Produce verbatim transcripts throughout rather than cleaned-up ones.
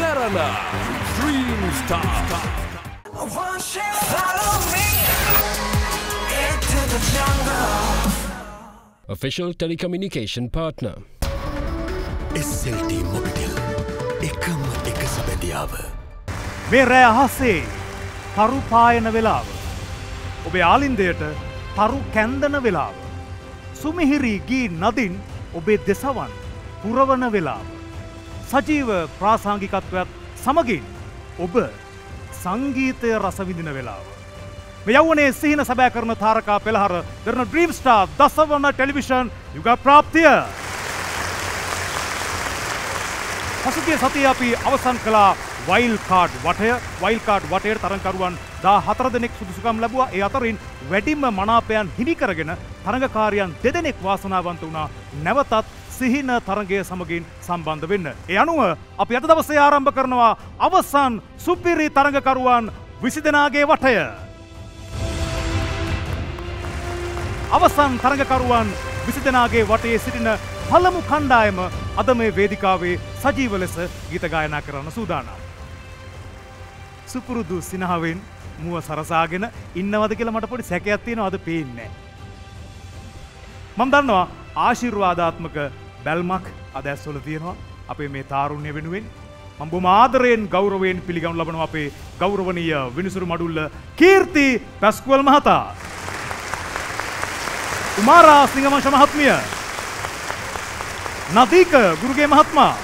Derana, Dream Star. Follow me into the jungle. Official telecommunication partner. S L T Mobitel. එකම එක සබැඳියාව. මේ රෑ අහසේ තරු පායන වෙලාව. ඔබේ ආලින්දයට තරු කැන්දන වෙලාව. සුමිහිරි ගී නදින් ඔබේ දෙසවන් පුරවන වෙලාව. සජීව ප්‍රාසංගිකත්වයක් සමගින් ඔබ සංගීතය රස විඳින වෙලාව. මේ යවුනේ සිහින සැබෑ කරන තාරකා පෙළහර දරන ඩ්‍රීම් ස්ටාර් දසවන ටෙලිවිෂන් යුග ප්‍රාප්තිය. පසුගිය සතියේ අපි අවසන් කළා වයිල්ඩ් කාඩ් වටය. වයිල්ඩ් කාඩ් වටයේ තරඟකරුවන් දාහතර දෙනෙක් සුදුසුකම් ලැබුවා. ඒ අතරින් වැඩිම මනාපයන් හිමි කරගෙන තරඟකාරයන් දෙදෙනෙක් වාසනාවන්ත වුණා නැවතත් සිහින තරඟය සමගින් සම්බන්ධ වෙන්න. ඒ අනුව අපි අද දවසේ ආරම්භ කරනවා අවසන් සුපිරි තරඟකරුවන් විසි දෙනාගේ වටය. අවසන් තරඟකරුවන් විසි දෙනාගේ වටයේ සිටින පළමු කණ්ඩායම අද මේ වේදිකාවේ සජීව ලෙස ගීත ගායනා කරන්න සූදානම්. සුපුරුදු සිනහවෙන් මුව සරසාගෙන ඉන්නවද කියලා මට පොඩි සැකයක් තියෙනවා අද පේන්නේ. මම දන්නවා ආශිර්වාදාත්මක බැල්මක් අද ඇස්වල තියෙනවා අපේ මේ තාරුණ්‍ය වෙනුවෙන්. මම බොහොම ආදරයෙන් ගෞරවයෙන් පිළිගනු ලබනවා අපේ ගෞරවනීය විනිසුරු මඩුල්ල කීර්ති පැස්කුවල් මහතා. කුමාරා සිංහවංශ මහත්මිය. නදීක ගුරුගේ මහත්මයා.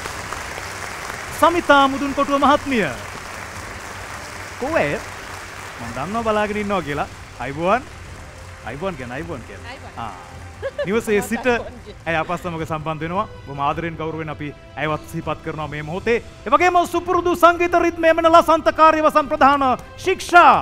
සමිතා මුදුන්කොටුව මහත්මිය. කොහේ මම දන්නවා බලාගෙන ඉන්නවා කියලා. අයිබෝන් අයිබෝන් කියන අයිබෝන් කියන. ආ නිවසේ සිට ඇය අප සමග සම්බන්ධ වෙනවා. බොහොම ආදරෙන් ගෞරවයෙන් අපි ඇයවත් සිහිපත් කරනවා මේ මොහොතේ. ඒ වගේම සුපුරුදු සංගීත රිද්මය මෙන්න ලසන්තකාරී වසන් ප්‍රධාන ශික්ෂා.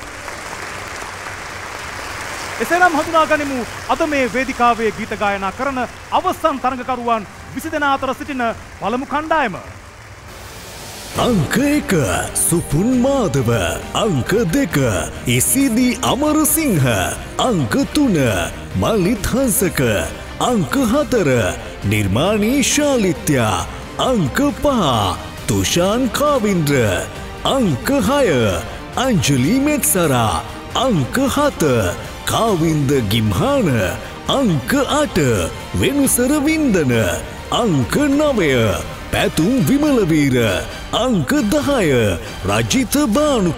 එසේනම් හඳුනා ගනිමු අද මේ වේදිකාවේ ගීත ගායනා කරන අවසන් තරඟකරුවන් විසි දෙනා අතර සිටින පළමු කණ්ඩායම. අංක එක සුපුන් මාධව. අංක දෙක ඉසිදි අමරසිංහ. අංක තුන මලිත් හංසක. අංක හතර නිර්මාණී ශාලිත්‍යා. අංක පහ තුෂාන් කාවින්ද්‍ර. අංක හය අංජලි මෙත්සරා. අංක හත කාවින්ද ගිම්හාන. අංක අට වෙනුසර වින්දන. අංක නවය පැතුම් විමලවීර. අංක දහය රජිත බානුක.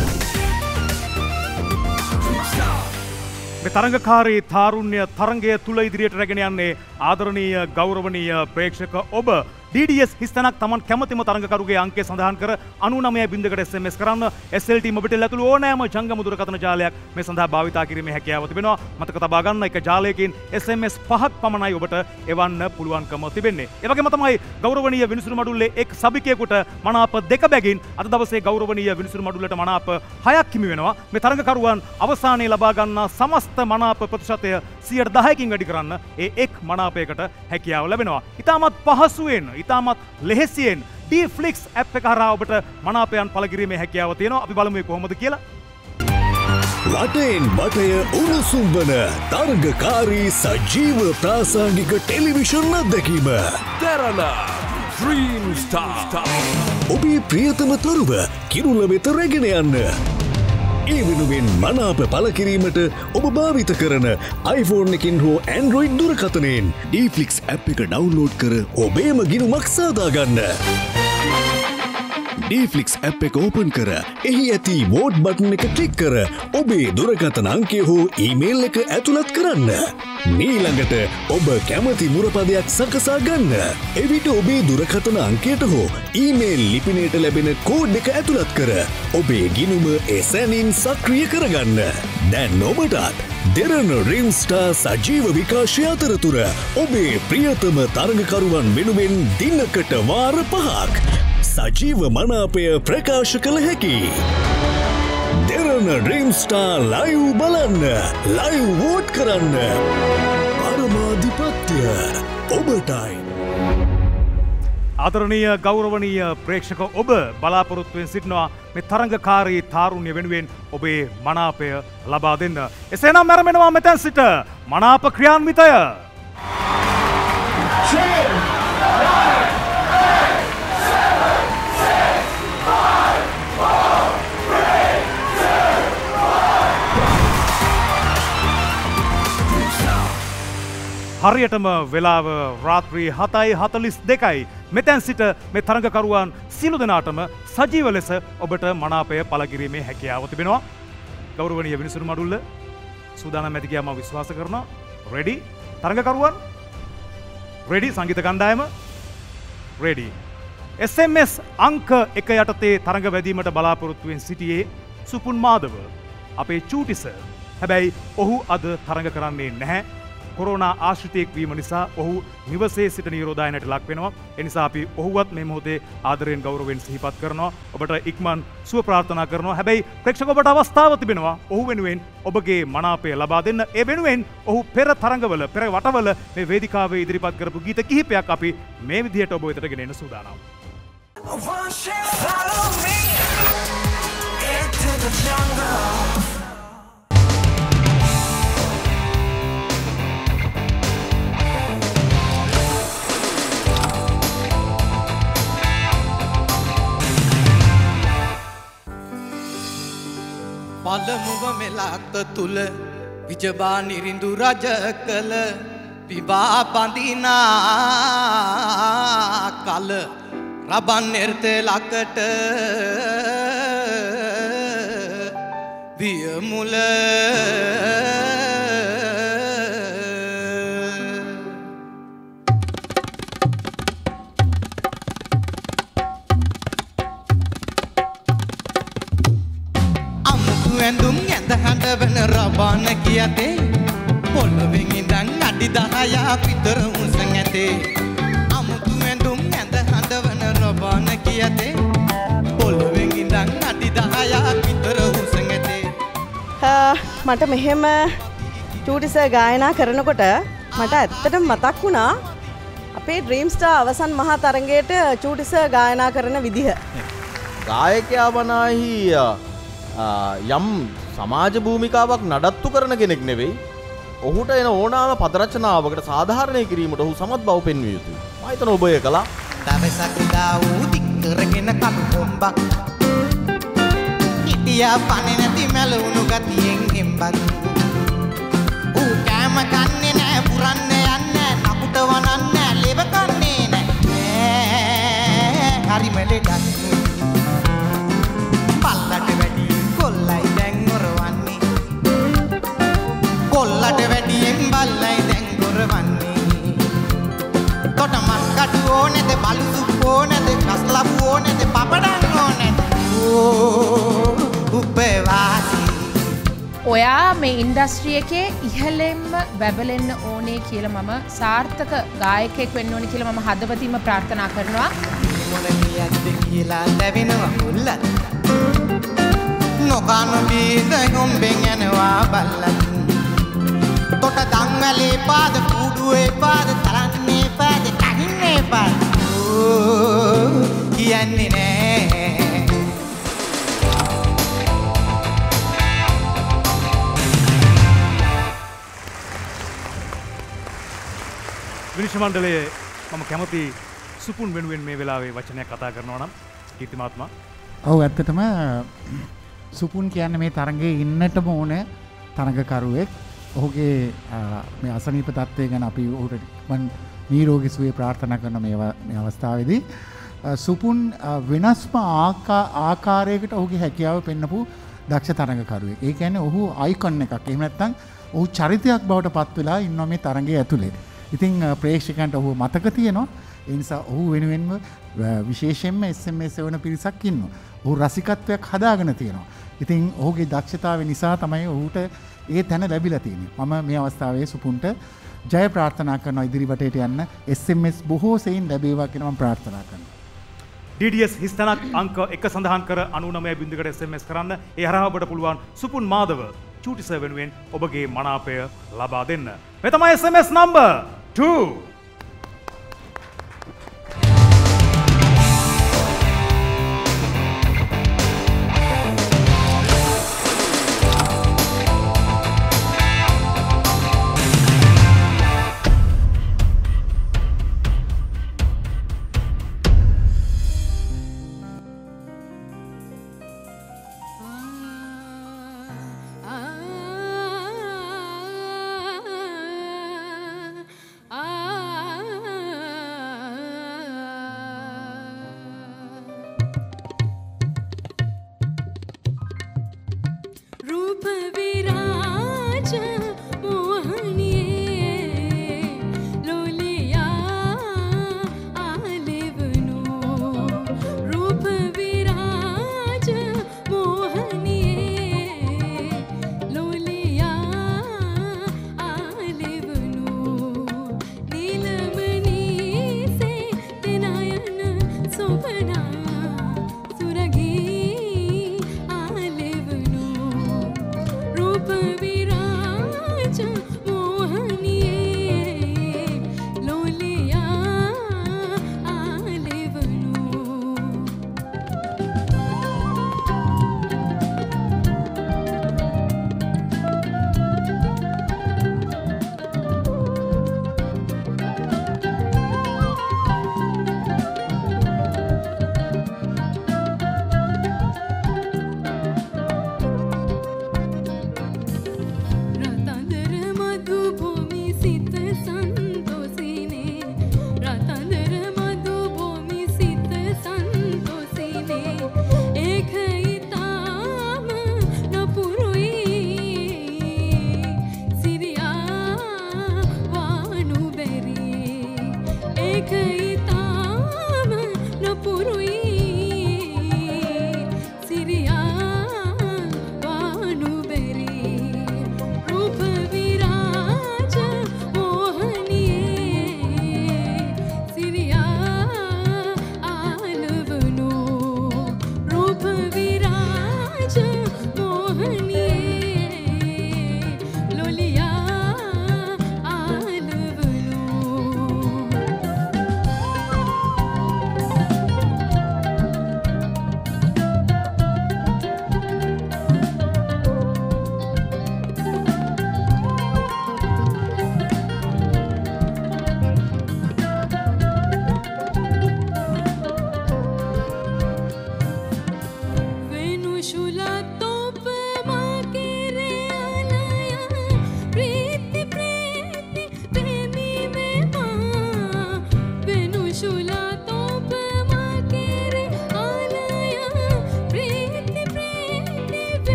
මේ තරඟකාරී තාරුණ්‍ය තරඟය තුල ඉදිරියට රැගෙන යන්නේ ආදරණීය ගෞරවනීය ප්‍රේක්ෂක ඔබ. ඩී ඩී එස් හිස්තැනක් තමන් කැමතිම තරඟකරුගේ අංකය සඳහන් කර අනූනමය බිංදුවකට එස් එම් එස් කරන්න. එස් එල් ටී මොබිටෙල් ඇතුළු ඕනෑම ජංගම දුරකථන ජාලයක් මේ සඳහා භාවිතා කිරීමේ හැකියාව තිබෙනවා. මතක තබා ගන්න එක ජාලයකින් එස් එම් එස් පහක් පමණයි ඔබට එවන්න පුළුවන්කම තිබෙන්නේ. ඒ වගේම තමයි ගෞරවනීය විනිසුරු මඩුල්ලේ එක් සභිකයෙකුට මනාප දෙක බැගින් අද දවසේ ගෞරවනීය විනිසුරු මඩුල්ලට මනාප හයක් හිමි වෙනවා. මේ තරඟකරුවන් අවසානයේ ලබා ගන්නා සමස්ත මනාප ප්‍රතිශතය සියයට දහයකින් වැඩි කරන්න ඒ එක් මනාපයකට හැකියාව ලැබෙනවා. ඉතාමත් පහසුවෙන් ඉතාමත් ලෙහෙසියෙන් ඩීෆ්ලික්ස් ඇප් එක හරහා ඔබට මනාපයන් පළ කිරීමේ හැකියාව තියෙනවා. අපි බලමු කොහොමද කියලා. රටෙන් බටය උණුසුම් වන තරඟකාරී සජීව ප්‍රාසංගික ටෙලිවිෂන් අත්දැකීම. Derana, Dream Star. ඔබේ ප්‍රියතම තරුව කිරුළ වෙත රැගෙන යන්න. ඒ වෙනුවෙන් මනාප පළ කිරීමට ඔබ භාවිත කරන iPhone එකින් හෝ Android දුරකථනයෙන් ඩීෆ්ලික්ස් ඇප් එක ඩවුන්ලෝඩ් කර ඔබේම ගිණුමක් සාදා ගන්න. ඩීෆ්ලික්ස් ඇප් එක ඕපන් කර එහි ඇති වෝට් බටන් එක ක්ලික් කර ඔබේ දුරකථන අංකය හෝ ඊමේල් එක ඇතුළත් කරන්න. මීළඟට ඔබ කැමති මුරපදයක් සකසා ගන්න. එවිට ඔබේ දුරකථන අංකයට හෝ ඊමේල් ලිපිනයට ලැබෙන කෝඩ් එක ඇතුළත් කර ඔබේ ගිණුම එසැනින් සක්‍රිය කරගන්න. දැන් ඔබටත් දෙරන ඩ්‍රීම් ස්ටාර් සජීව විකාශය අතරතුර ඔබේ ප්‍රියතම තරඟකරුවන් වෙනුවෙන් දිනකට වාර පහක් සජීව මනාපය ප්‍රකාශ කළ හැකි. දෙරන ඩ්‍රීම් ස්ටාර් ලයිව් බලන්න, ලයිව් වෝට් කරන්න. පරමාධිපත්‍ය ඔබටයි. ආදරණීය ගෞරවනීය ප්‍රේක්ෂක ඔබ බලාපොරොත්තුවෙන් සිටිනවා මේ තරඟකාරී තාරුණ්‍ය වෙනුවෙන් ඔබේ මනාපය ලබා දෙන්න. එසේනම් මැරමෙනවා මෙතැන් සිට මනාප ක්‍රියාන්විතය. හරියටම වෙලාව රාත්‍රී හතයි හතලිස් දෙකයි. මෙතැන් සිට මේ තරඟකරුවන් සියලු දෙනාටම සජීව ලෙස ඔබට මනාපය පළ කිරීමේ හැකියාව තිබෙනවා. ගෞරවනීය විනිසුරු මඩුල්ල සූදානම් ඇති කියලා මම විශ්වාස කරනවා. රෙඩි? තරඟකරුවන් රෙඩි? සංගීත කණ්ඩායම රෙඩි? එස් එම් එස් අංක එක යටතේ තරඟ වැදීමට බලාපොරොත්තුවෙන් සිටියේ සුපුන් මාධව අපේ චූටි සර්. හැබැයි ඔහු අද තරඟ කරන්නේ නැහැ. කොරෝනා ආශ්‍රිතයෙක් වීම නිසා ඔහු නිවසේ සිට නිරෝධායනයට ලක් වෙනවා. ඒ නිසා අපි ඔහුවත් මේ මොහොතේ ආදරයෙන් ගෞරවයෙන් සිහිපත් කරනවා. ඔබට ඉක්මන් සුව ප්‍රාර්ථනා කරනවා. හැබැයි ප්‍රේක්ෂක ඔබට අවස්ථාව තිබෙනවා ඔහු වෙනුවෙන් ඔබගේ මනාපය ලබා දෙන්න. ඒ වෙනුවෙන් ඔහු පෙර තරඟවල පෙර වටවල මේ වේදිකාවේ ඉදිරිපත් කරපු ගීත කිහිපයක් අපි මේ විදිහට ඔබ වෙතට ගෙන එන්න සූදානම්. Won't you follow me into the jungle? පළමුව මෙලක්ත තුල විජබා නිරිඳු රජ කළ විවා බඳිනා කල රබන් නිර්තේ ලකට වියමුල ඇඳුම් ඇඳ හඬවන රබාන කියතේ පොළොවෙන් ඉඳන් අඩි දහයක් විතර උසන් ඇතේ අමුතු ඇඳුම් ඇඳ හඬවන රබාන කියතේ පොළොවෙන් ඉඳන් අඩි දහයක් විතර උසන් ඇතේ මට මෙහෙම චූටි සර් ගායනා කරනකොට මට ඇත්තටම මතක් වුණා අපේ ඩ්‍රීම් ස්ටාර් අවසන් මහා තරඟයට චූටි සර් ගායනා කරන විදිහ. ගායකයා වනාහි යම් සමාජ භූමිකාවක් නඩත්තු කරන කෙනෙක් නෙවෙයි. ඔහුට එන ඕනෑම පද රචනාවකට සාධාරණය කිරීමට ඔහු සමත් බව පෙන්විය යුතුයි. මම හිතන ඔබ ඒ කළා. දවසක් දා වූ දික් කරගෙන කළු කොම්බක් ඉතියා පන්නේ නැති මැලුණු ගතියෙන් හෙම්බක් ඌ කෑම කන්නේ නැහැ පුරන්නේ යන්නේ නකුට වනන්නේ ලෙව කන්නේ නැහැ හරිම ලෙඩක් පල්ලට වැඩි කොල්ලයි දැන් ඔරවන්නේ කොල්ලට වැඩියෙන් බල්ලයි දැන් ඔරවන්නේ කොට මස් කටු ඕනේද බලු සුප් ඕනේද කස්ලබු ඕනේද පපඩම් ඕනේද ඕ උපවාසී ඔයා මේ ඉන්ඩස්ට්‍රි එකේ ඉහළෙන්ම බැබලෙන්න ඕනේ කියලා මම සාර්ථක ගායකයෙක් වෙන්න ඕනේ කියලා මම හදවතින්ම ප්‍රාර්ථනා කරනවා මොන කියද්ද කියලා දැවෙනවා මුල්ලත් නොකන බීද ගොම්බෙන් යනවා බල්ලත් තොට දංවැලේ පාද කුඩුවේ පාද තරන්නේ පාද කහින්නේ පාද ඕ කියන්නේ නෑ විනිශ්චය මණ්ඩලයේ මම කැමති සුපුන් වෙනුවෙන් මේ වෙලාවේ වචනයක් කතා කරනවා නම් කීර්තිමාත්මා. ඔව් ඇත්තටම සුපුන් කියන්නේ මේ තරඟේ ඉන්නටම ඕන තරඟකරුවෙක්. ඔහුගේ මේ අසනීප තත්ත්වය ගැන අපි ඔහුට මන් නිරෝගී සුවය ප්‍රාර්ථනා කරන මේ මේ අවස්ථාවේදී සුපුන් වෙනස්ම ආකාරයකට ඔහුගේ හැකියාව පෙන්නපු දක්ෂ තරඟකරුවෙක්. ඒ කියන්නේ ඔහු අයිකොන් එකක්. එහෙම නැත්නම් ඔහු චරිතයක් බවට පත් වෙලා ඉන්නවා මේ තරඟයේ ඇතුලේ. ඉතින් ප්‍රේක්ෂකයන්ට ඔහු මතක තියෙනවා. ඒ නිසා ඔහු වෙනුවෙන්ම විශේෂයෙන්ම එස් එම් එස් එවන පිරිසක් ඉන්නවා. ඔහු රසිකත්වයක් හදාගෙන තියෙනවා. ඉතින් ඔහුගේ දක්ෂතාවය නිසා තමයි ඔහුට ඒ තැන ලැබිලා තියෙන්නේ. මම මේ අවස්ථාවේ සුපුන්ට ජය ප්‍රාර්ථනා කරනවා ඉදිරියටට යන්න. එස් එම් එස් බොහෝ සෙයින් ලැබේවා කියලා මම ප්‍රාර්ථනා කරනවා. ඩී ඩී එස් හිස්තනක් අංක එක සඳහන් කර අනූනමය බිංදුවකට එස් එම් එස් කරන්න. ඒ හරහා ඔබට පුළුවන් සුපුන් මාධව චූටි සර් වෙනුවෙන් ඔබගේ මනාපය ලබා දෙන්න. මේ තමයි S M S number two.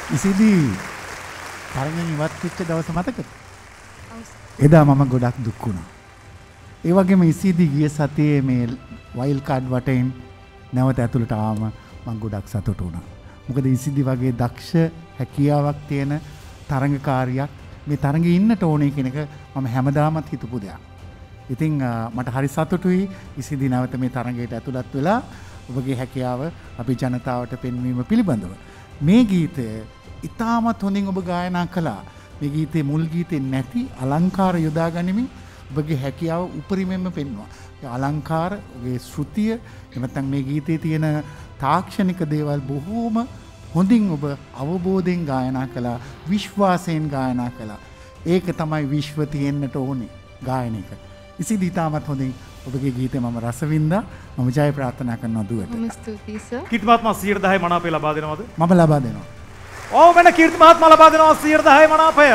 ඉසිදී තරගෙන් ඉවත් වෙච්ච දවස මතකද? එදා මම ගොඩක් දුක් වුණා. ඒ වගේම ඉසිදී ගිය සතියේ මේ වයිල්ඩ් කාඩ් වටෙන් නැවත ඇතුළට ආවම මම ගොඩක් සතුටු වුණා. මොකද ඉසිදී වගේ දක්ෂ හැකියාවක් තියෙන තරඟකාරියක් මේ තරඟේ ඉන්නට ඕනේ කියන එක මම හැමදාමත් හිතපු දෙයක්. ඉතින් මට හරි සතුටුයි ඉසිදී නැවත මේ තරඟයට ඇතුළත් වෙලා ඔබගේ හැකියාව අපි ජනතාවට පෙන්වීම පිළිබඳව. මේ ගීතය ඉතාමත් හොඳින් ඔබ ගායනා කළා. මේ ගීතේ මුල් ගීතේ නැති අලංකාර යොදා ගනිමින් ඔබගේ හැකියාව උපරිමයෙන්ම පෙන්වුවා. ඒ අලංකාර, ඔබේ ශ්‍රුතිය, එමෙතන මේ ගීතේ තියෙන තාක්ෂණික දේවල් බොහෝම හොඳින් ඔබ අවබෝධයෙන් ගායනා කළා, විශ්වාසයෙන් ගායනා කළා. ඒක තමයි විශ්ව තියෙන්නට ඕනේ ගායනයක. ඉසිදී ඉතාමත් හොඳින් ඔබගේ ගීතේ මම රස වින්දා. මම ජය ප්‍රාර්ථනා කරනවා දුවට. මම ස්තුතියි සර්. කීර්ති මහත්මයා සියයට දහය මනාපය ලබා දෙනවද? මම ලබා දෙනවා. ඔව් වෙන කීර්ති මහත්මයා ලබා දෙනවා සියයට දහය මනාපය.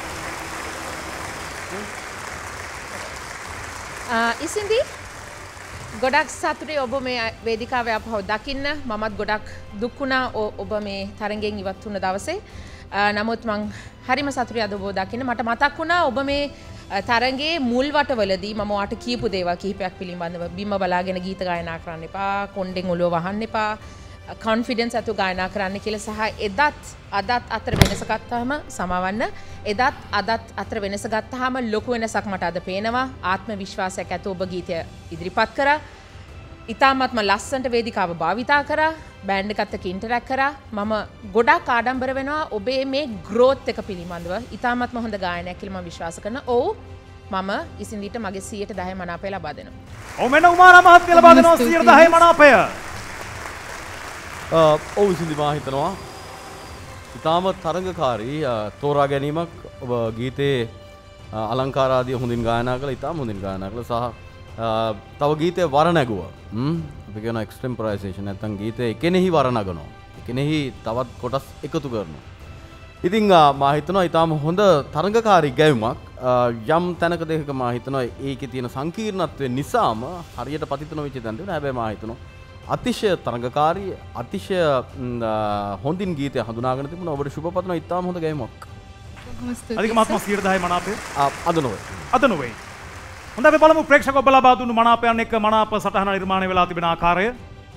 ඉසින්දී ගොඩක් සතුටේ ඔබ මේ වේදිකාවේ අපහව දකින්න. මමත් ගොඩක් දුක් වුණා ඔබ මේ තරඟෙන් ඉවත් වුණ දවසේ. නමුත් මං හරිම සතුටුයි අද ඔබ දකින්න. මට මතක් වුණා ඔබ මේ තරගේ මුල් වටවලදී මම ඔයාට කියපු දේවල් කිහිපයක් පිළිබඳව. බිම බලාගෙන ගීත ගායනා කරන්න එපා, කොණ්ඩෙන් ඔළුව වහන්න එපා, කොන්ෆිඩන්ස් ඇතුව ගායනා කරන්න කියලා සහ එදත් අදත් අතර වෙනස ගත්තාම සමවන්න. එදත් අදත් අතර වෙනස ගත්තාම ලොකු වෙනසක් මට අද පේනවා. ආත්ම විශ්වාසයක් ඇතුව ඔබ ගීතය ඉදිරිපත් කරා. ඉතාමත්ම ලස්සනට වේදිකාව භාවිතා කරා. බෑන්ඩ් එකත් එක්ක ඉන්ටරැක්ට් කරා. මම ගොඩක් ආඩම්බර වෙනවා ඔබේ මේ growth එක පිළිබඳව. ඉතාමත්ම හොඳ ගායනයක් කියලා මම විශ්වාස කරනවා. ඔව් මම ඉසින්දීට මගේ සියයට දහය මනාපය ලබා දෙනවා. ඔව් මෙන්න උමාරා මහත්මිය ලබා දෙනවා සියයට දහය මනාපය. ඔව් ඉසින්දී මා හිතනවා ඉතාම තරඟකාරී තෝරා ගැනීමක්. ඔබ ගීතේ අලංකාර ආදී හොඳින් ගායනා කළා. ඉතාම හොඳින් ගායනා කළා සහ තව ගීතය වර නැගුවා. අපි කියන එක්ස්ටෙම්පරයිසේෂන් නැත්නම් ගීතය එකෙනෙහි වර නගනවා. එකෙනෙහි තවත් කොටස් එකතු කරනවා. ඉතින් මා හිතනවා ඊටාම හොඳ තරඟකාරී ගැයුමක්. යම් තැනක දෙකක මා හිතනවා ඒකේ තියෙන සංකීර්ණත්වය නිසාම හරියට පතිත නොවිච්ච තැන තිබුණා. හැබැයි මා හිතනවා අතිශය තරඟකාරී අතිශය හොඳින් ගීතය හඳුනාගෙන තිබුණා. ඔබට සුබ පතනවා ඊටාම හොඳ ගැයුමක්. අධික මහත්මයා සියයට දහය මනාපය. අද නොවේ. අද නොවේ. හොඳ අපි බලමු ප්‍රේක්ෂක ඔබ ලබා දුන්නු මනාපයන් එක්ක මනාප සටහන නිර්මාණය වෙලා තිබෙන ආකාරය.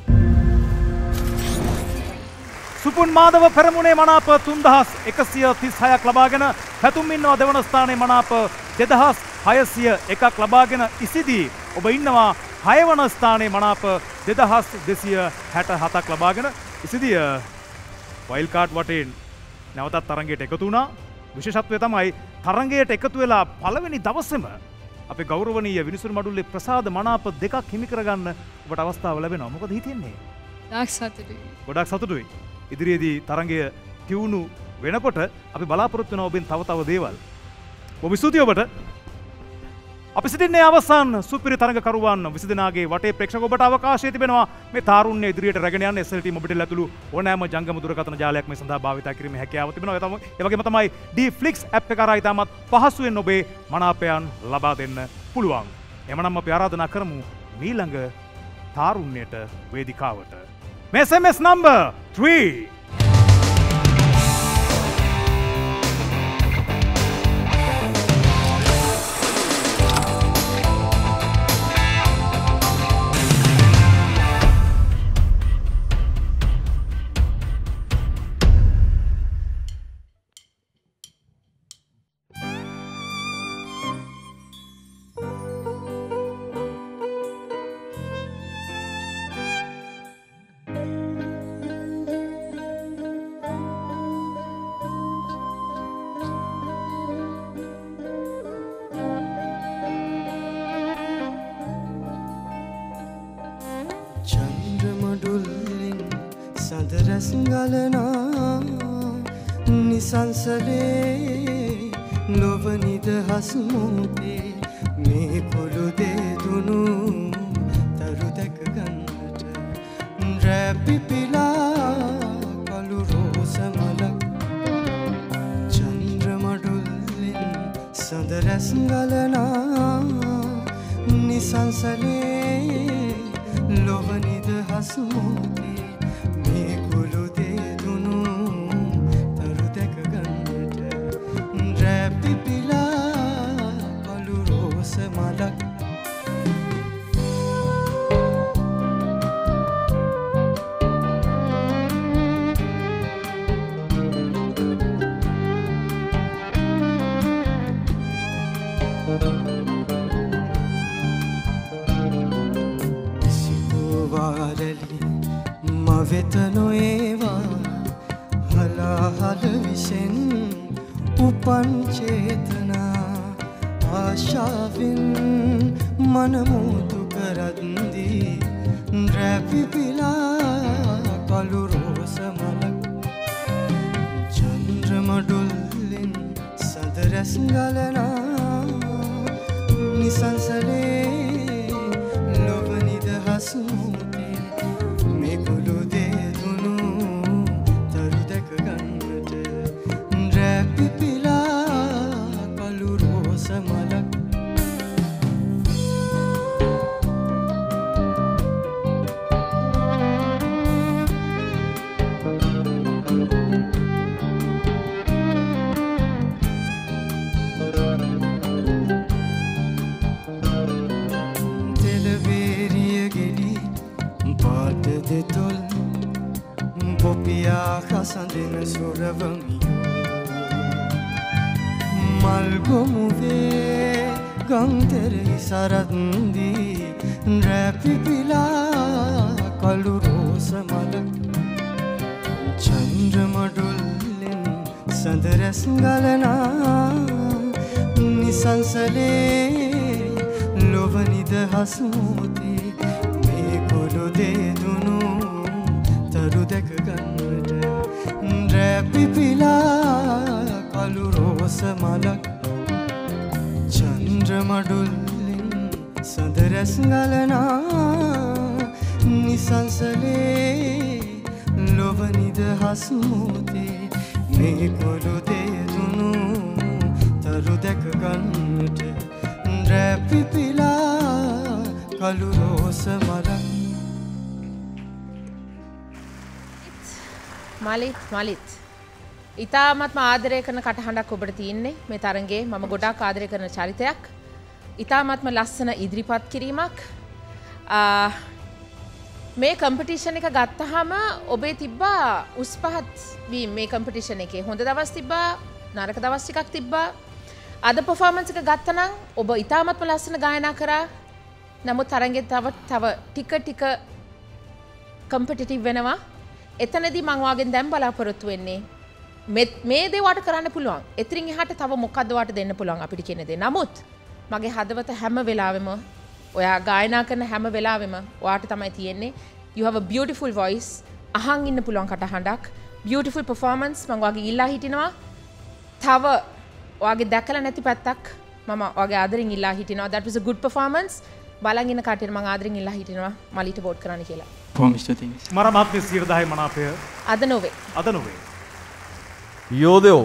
සුපුන් මාධව පෙරමුණේ මනාප තුන්දහස් එකසිය තිස් හයක් ලබාගෙන පැතුම් ඉන්නවා දෙවන ස්ථානයේ මනාප දෙදහස් හයසිය එකක් ලබාගෙන ඉසිදී ඔබ ඉන්නවා හයවන ස්ථානයේ මනාප දෙදහස් දෙසිය හැට හතක් ලබාගෙන ඉසිදිය වයිල්ඩ් කාඩ් වටෙන් නැවතත් තරඟයට එකතු වුණා. විශේෂත්වය තමයි තරඟයට එකතු වෙලා පළවෙනි දවසේම අපේ ගෞරවනීය විනිසුරු මඩුල්ලේ ප්‍රසාද මනාප දෙකක් හිමි කරගන්න ඔබට අවස්ථාව ලැබෙනවා. මොකද හිතෙන්නේ? ගොඩක් සතුටුයි. ගොඩක් සතුටුයි. ඉදිරියේදී තරඟය තියුණු වෙනකොට අපි බලාපොරොත්තු වෙනවා ඔබෙන් තව තව දේවල්. බොහොම ස්තුතියි ඔබට. අපි සිටින්නේ අවසන් සුපිරි තරඟකරුවන් විසි දෙනාගේ වටේ ප්‍රේක්ෂක ඔබට අවකාශය තිබෙනවා මේ තාරුණ්‍ය ඉදිරියට රැගෙන යන්න එස් එල් ටී මොබිටෙල් ඇතුළු ඕනෑම ජංගම දුරකථන ජාලයක් මේ සඳහා භාවිතා කිරීමේ හැකියාව තිබෙනවා. ඒ තමයි ඒ වගේම තමයි ඩී ෆ්ලික්ස් ඇප් එක කරා ඉතාමත් පහසුවෙන් ඔබේ මනාපයන් ලබා දෙන්න පුළුවන්. එමනම් අපි ආරාධනා කරමු මීළඟ තාරුණ්‍යයට වේදිකාවට. මේ S M S number three. නිසංසලේ නොවනිදහස් මොහොතේ මේ පොළු දෙදුණු තරු දැක ගන්නට රැපිපිලා කළු රෝස මලක් චන්ද්‍රමඩුල්ලෙන් සඳ රැස් ගලනා නිසංසලේ නොවනිදහස් මොහොතේ මේ පොළු දෙදුණු තරු පංචේතනා ආශාවෙන් මනමුතු කරද්දී රැපිපිලා කළු රෝස මලක් චන්ද්‍රමඩුල්ලෙන් සඳ රැස් ගලනා නිසංසලේ ලොව නිදහස් මුතේ මෙකුළු දේදුණු තරු දැක ගන්නට රැපිපිලා කළු රෝස මලක් දෙතොල් පොපියා කසඳෙන සුරවමියෝ මල්ගොමුවේ ගංතෙරෙහි සරත්දී රැපිපිලා කළු රෝස මලක් චන්ද්‍රමඩුල්ලෙන් සඳ රැස් ගලනා නිසංසලේ ලොව නිදහස් මුතේ මේ කොළු දේදුණු තරු දැක ගන්නට රැපිපිලා කළු රෝස මලක් චන්ද්‍රමඩුල්ලෙන් සඳ රැස් ගලනා නිසංසලේ ලොව නිදහස් මුතේ මේ කොළු දේදුණු තරු දැක ගන්නට රැපිපිලා කළු රෝස මලක් මලිත් මලිත් ඉතාමත්ම ආදරය කරන කටහඬක් ඔබට තියෙන්නේ මේ තරඟේ මම ගොඩාක් ආදරය කරන චරිතයක් ඉතාමත්ම ලස්සන ඉදිරිපත් කිරීමක් මේ කම්පිටිෂන් එක ගත්තහම ඔබේ තිබ්බා උස් පහත් වීම මේ කම්පිටිෂන් එකේ හොඳ දවස් තිබ්බා නරක දවස් ටිකක් තිබ්බා අද පර්ෆෝමන්ස් එක ගත්තනම් ඔබ ඉතාමත්ම ලස්සන ගායනා කරා නමුත් තරඟේ තව තව ටික ටික කම්පිටිටිව් වෙනවා එතනදී මං වාගෙන් දැන් බලාපොරොත්තු වෙන්නේ මේ දේ වට කරන්න පුළුවන්. එතරින් එහාට තව මොකද්ද වට දෙන්න පුළුවන් අපිට කියන දේ. නමුත් මගේ හදවත හැම වෙලාවෙම ඔයා ගායනා කරන හැම වෙලාවෙම ඔයාට තමයි තියෙන්නේ. You have a beautiful voice. අහන් ඉන්න පුළුවන් කටහඬක්. Beautiful performance. මං වාගේ ඉල්ලා හිටිනවා. තව ඔයාගේ දැකලා නැති පැත්තක් මම ඔයාගේ ආදරෙන් ඉල්ලා හිටිනවා. That was a good performance. බලන් ඉන්න කටට මං ආදරෙන් ඉල්ලා හිටිනවා මලිට වෝට් කරන්න කියලා. මර මාත්මේ සියයට දහය මනාපය අද නොවේ. අද නොවේ. යෝදයෝ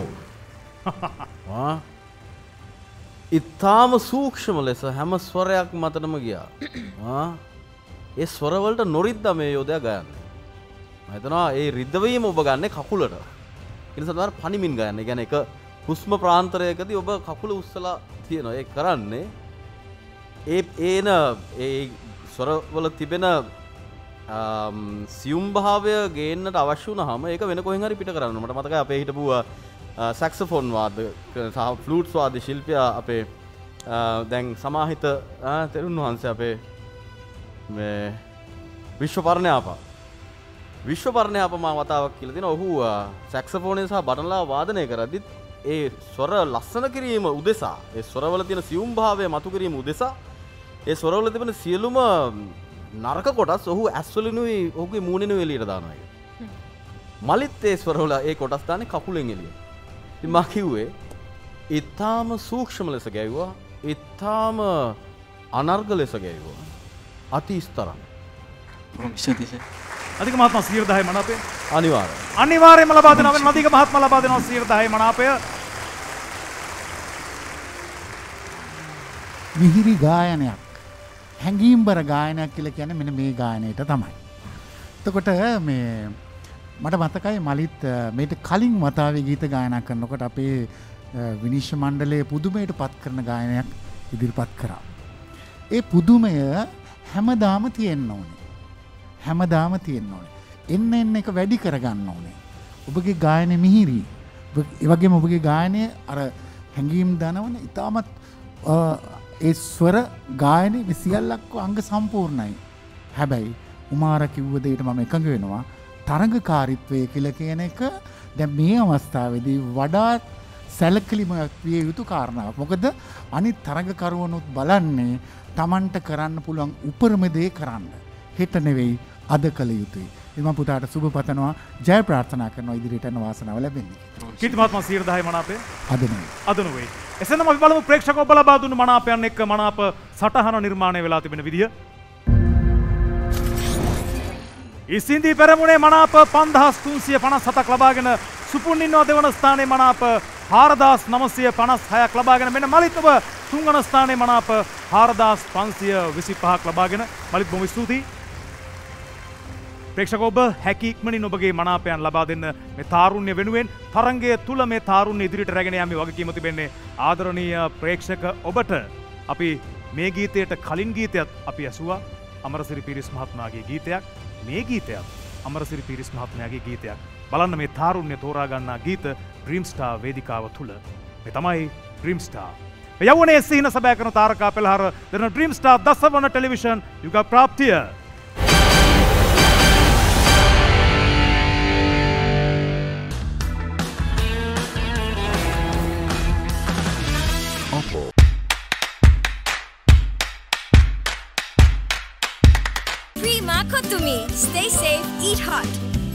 ඉතාම සූක්ෂම ලෙස හැම ස්වරයක් මතනම ගියා. ඒ ස්වරවලට නොරිද්ද මේ යෝදයා ගයන්නේ. මම හිතනවා ඒ රිද්දවීම ඔබ ගන්නේ කකුලට. ඒ නිසා තමයි පණිමින් ගයන්නේ. ඒ කියන්නේ එක හුස්ම ප්‍රාන්තරයකදී ඔබ කකුල උස්සලා තියනවා. ඒක කරන්නේ ඒ ඒන ඒ ස්වරවල තිබෙන සියුම් භාවය ගේන්නට අවශ්‍ය වුණාම ඒක වෙන කොහෙන් හරි පිට කරන්න. මට මතකයි අපේ හිටපු සැක්සෆෝන් වාදක සහ ෆ්ලූට්ස් වාද්‍ය ශිල්පියා අපේ දැන් සමාහිත තෙරුන් වහන්සේ අපේ මේ විශ්වපර්ණයාපා විශ්වපර්ණයාපා මා වතාවක් කියලා දෙනවා. ඔහු සැක්සෆෝනයෙන් සහ බටන්ලා වාදනය කරද්දිත් ඒ ස්වර ලස්සන කිරීම උදෙසා ඒ ස්වරවල තියෙන සියුම් භාවය මතු කිරීම උදෙසා ඒ ස්වරවල තිබෙන සියලුම නරක කොටස් ඔහු ඇස්වලිනුයි ඔහුගේ මූණෙනුයි එළියට දානවා. මලිත් ඒ ස්වරවල ඒ කොටස් දාන්නේ කකුලෙන් එළියට. ඉතින් මා කිව්වේ ඊටාම සූක්ෂම ලෙස ගැයුවා, ඊටාම අනර්ග ලෙස ගැයුවා. අතිස්තරම්. අධික මහත්මයා සියයට දහය මනාපය අනිවාර්යයෙන්. අනිවාර්යයෙන්ම ලබා දෙනවා. අධික මහත්මයා ලබා දෙනවා සියයට දහය මනාපය. මිහිරි ගායනයක්. හැඟීම්බර ගායනයක් කියලා කියන්නේ මෙන්න මේ ගායනයට තමයි. එතකොට මේ මට මතකයි මලිත් මේට කලින් වතාවේ ගීත ගායනා කරනකොට අපේ විනිශ්චය මණ්ඩලයේ පුදුමයට පත් කරන ගායනයක් ඉදිරිපත් කරා. ඒ පුදුමය හැමදාම තියෙන්න ඕනේ. හැමදාම තියෙන්න ඕනේ. එන්න එන්න එක වැඩි කරගන්න ඕනේ. ඔබගේ ගායනය මිහිරි. ඒ වගේම ඔබගේ ගායනය අර හැඟීම් දනවන ඉතාමත් ඒ ස්වර ගායනයේ විසියල්ලක්ව අංග සම්පූර්ණයි. හැබැයි උමාර කිව්ව දෙයට මම එකඟ වෙනවා. තරඟකාරීත්වය කියලා කියන එක දැන් මේ අවස්ථාවේදී වඩාත් සැලකිලිමත් විය යුතු කාරණාවක්. මොකද අනිත් තරඟකරුවනුත් බලන්නේ Tamanට කරන්න පුළුවන් උපරිම දේ කරන්න. හෙට නෙවෙයි අද කළ යුතුයි. එම පුතාට සුබ පතනවා, ජය ප්‍රාර්ථනා කරනවා, ඉදිරියට යන වාසනාව ලැබෙන්නේ. කීර්ති මහත්මයා සියයට දහය මනාපය අද නෙවෙයි. අද නෙවෙයි. එසේනම් අපි බලමු ප්‍රේක්ෂක ඔබ ලබා දුන්නු මනාපයන් එක්ක මනාප සටහන නිර්මාණය වෙලා තිබෙන විදිය. ඉසින්දී පෙරමුණේ මනාප පන්දහස් තුන්සිය පනස් හතක් ලබාගෙන සුපුන් ඉන්නවා දෙවන ස්ථානයේ මනාප හාරදාස් නවසිය පනස් හයක් ලබාගෙන මෙන්න මලිත් ඔබ තුන්වන ස්ථානයේ මනාප හාරදාස් පන්සිය විසි පහක් ලබාගෙන මලිත් බොහොම ස්තුතියි. ප්‍රේක්ෂක ඔබ හැකි ඉක්මනින් ඔබගේ මනාපයන් ලබා දෙන්න මේ තාරුණ්‍ය වෙනුවෙන් තරංගය තුල මේ තාරුණ්‍ය ඉදිරියට රැගෙන යාමේ වගකීම තිබෙන්නේ ආදරණීය ප්‍රේක්ෂක ඔබට. අපි මේ ගීතයට කලින් ගීතයත් අපි ඇසුවා අමරසිරි පීරිස් මහත්මයාගේ ගීතයක්. මේ ගීතයත් අමරසිරි පීරිස් මහත්මයාගේ ගීතයක්. බලන්න මේ තාරුණ්‍ය තෝරා ගන්නා ගීත ඩ්‍රීම් ස්ටාර් වේදිකාව තුල. මේ තමයි ඩ්‍රීම් ස්ටාර්. යවුනේ සිහින සබෑ කරන තාරකා පෙළහර දෙන ඩ්‍රීම් ස්ටාර් දසවන ටෙලිවිෂන් යුග ප්‍රාප්තිය. Prima Kotumi. Stay safe, eat hot.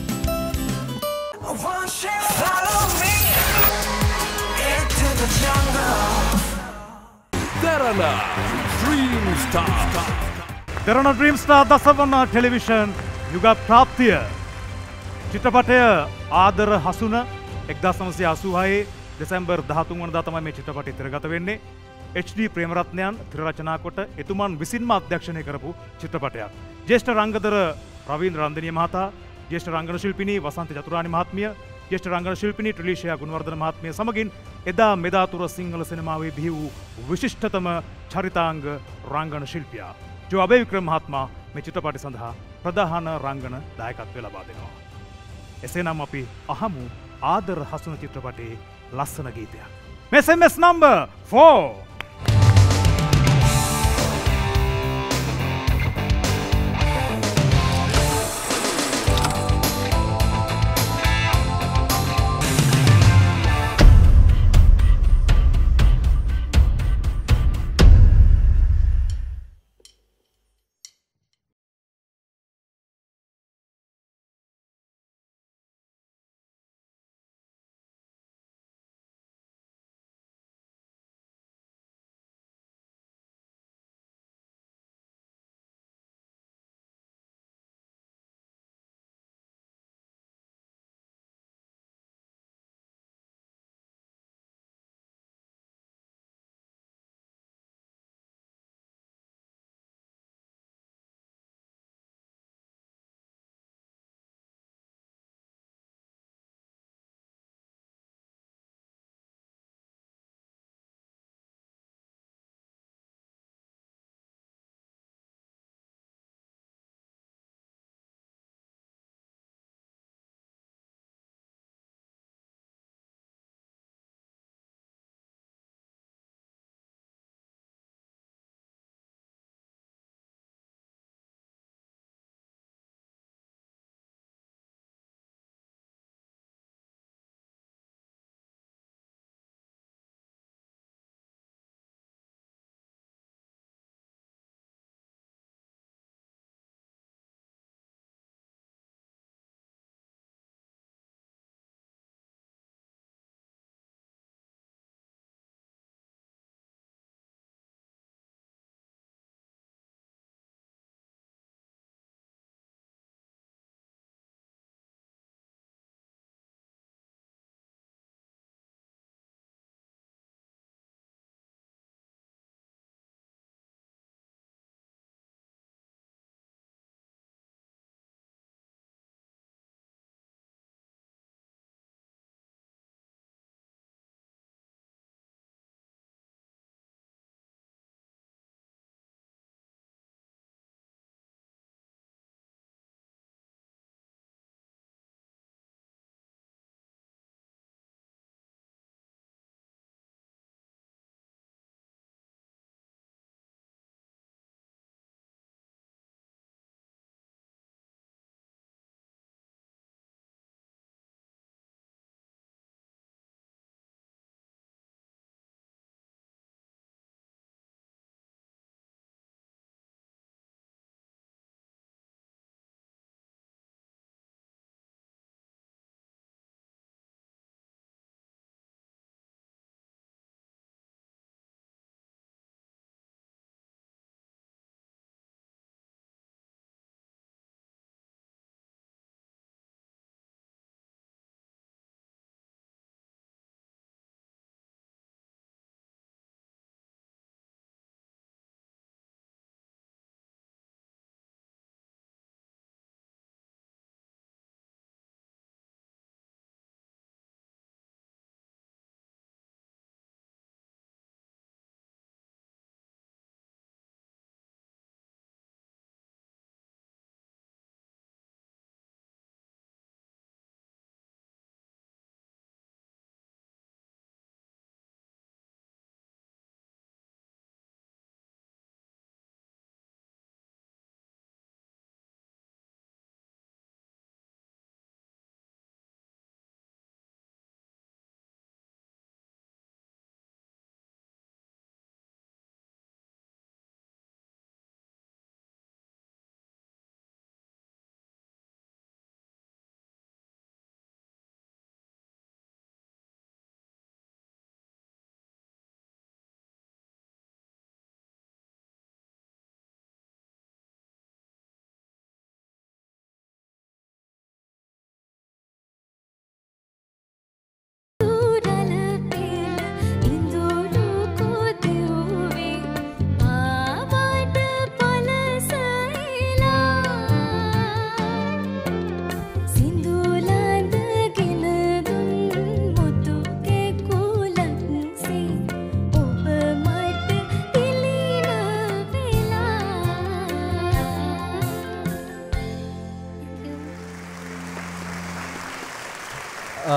Won't you follow me into the jungle? Derana Dream Star. Derana Dream Star දසවන ටෙලිවිෂන් යුග ප්‍රාප්තිය. චිත්‍රපටය ආදර හසුන එක්දාස් නවසිය අසූහයේ දෙසැම්බර් දහතුන් වනදා තමයි මේ චිත්‍රපටය තිරගත වෙන්නේ. එච් ඩී ප්‍රේමරත්නයන් තිර රචනා කොට එතුමන් විසින්ම අධ්‍යක්ෂණය කරපු චිත්‍රපටයක්. ජ්‍යෙෂ්ඨ රංගදර රවීන්ද්‍ර රන්දනීය මහතා, ජ්‍යෙෂ්ඨ රංගන ශිල්පිනී වසන්ත චතුරානි මහත්මිය, ජ්‍යෙෂ්ඨ රංගන ශිල්පිනී ට්‍රිලීෂා ගුණවර්ධන මහත්මිය සමගින් එදා මෙදා තුර සිංහල සිනමාවේ බිහි වූ විශිෂ්ටතම චරිතාංග රංගන ශිල්පියා ජෝ අබේ වික්‍රම මහත්මයා මේ චිත්‍රපටය සඳහා ප්‍රධාන රංගන දායකත්වය ලබා දෙනවා. එසේනම් අපි අහමු ආදර හසුන චිත්‍රපටයේ ලස්සන ගීතයක්. S M S number four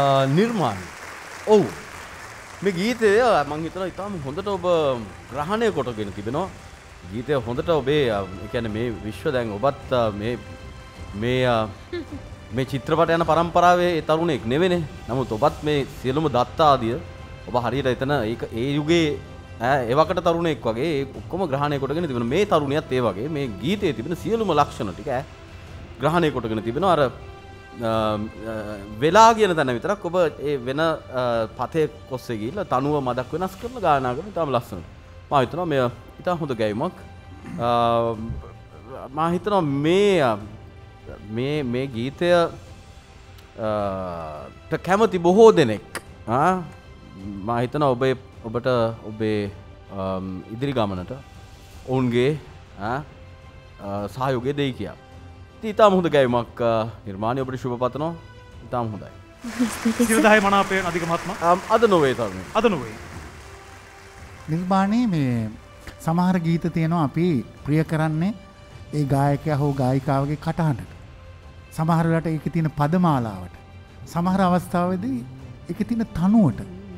නිර්මාණ. ඔව්. මේ ගීතය මම හිතනවා ඉතාම හොඳට ඔබ ග්‍රහණය කොටගෙන තිබෙනවා. ගීතය හොඳට ඔබේ ඒ කියන්නේ මේ විශ්ව දැන් ඔබත් මේ මේ මේ චිත්‍රපට යන පරම්පරාවේ ඒ තරුණෙක් නෙවෙනේ. නමුත් ඔබත් මේ සියලුම දත්ත ආදිය ඔබ හරියට එතන ඒක ඒ යුගයේ ඈ එවකට තරුණෙක් වගේ ඒ ඔක්කොම ග්‍රහණය කොටගෙන තිබෙන මේ තරුණියත් ඒ වගේ මේ ගීතයේ තිබෙන සියලුම ලක්ෂණ ටික ඈ ග්‍රහණය කොටගෙන තිබෙනවා. අර වෙලා කියන තැන විතරක් ඔබ ඒ වෙන පතේ කොස්සේ ගිහිල්ලා තනුව මදක් වෙනස් කරලා ගායනා කරන ඉතාම ලස්සනට. මම හිතනවා මේ ඉතාම හොඳ ගැයීමක්. මම හිතනවා මේ මේ මේ ගීතය ට කැමති බොහෝ දෙනෙක් ආ මම හිතනවා ඔබේ ඔබට ඔබේ ඉදිරි ගමනට ඔවුන්ගේ සහයෝගය දෙයි කියලා. ඉතාම හොඳ ගැයීමක් නිර්මාණය ඔබට ශුභ පතනවා. ඉතාම හොඳයි. සිරදහය මනාපය අධික මහත්මයා. අද නොවේ තරුණේ. අද නොවේ. නිර්මාණයේ මේ සමහර ගීත තියෙනවා අපි ප්‍රිය කරන්නේ ඒ ගායකයා හෝ ගායිකාවගේ කටහඬට. සමහර වෙලාවට ඒකේ තියෙන පදමාලාවට. සමහර අවස්ථාවේදී ඒකේ තියෙන තනුවට.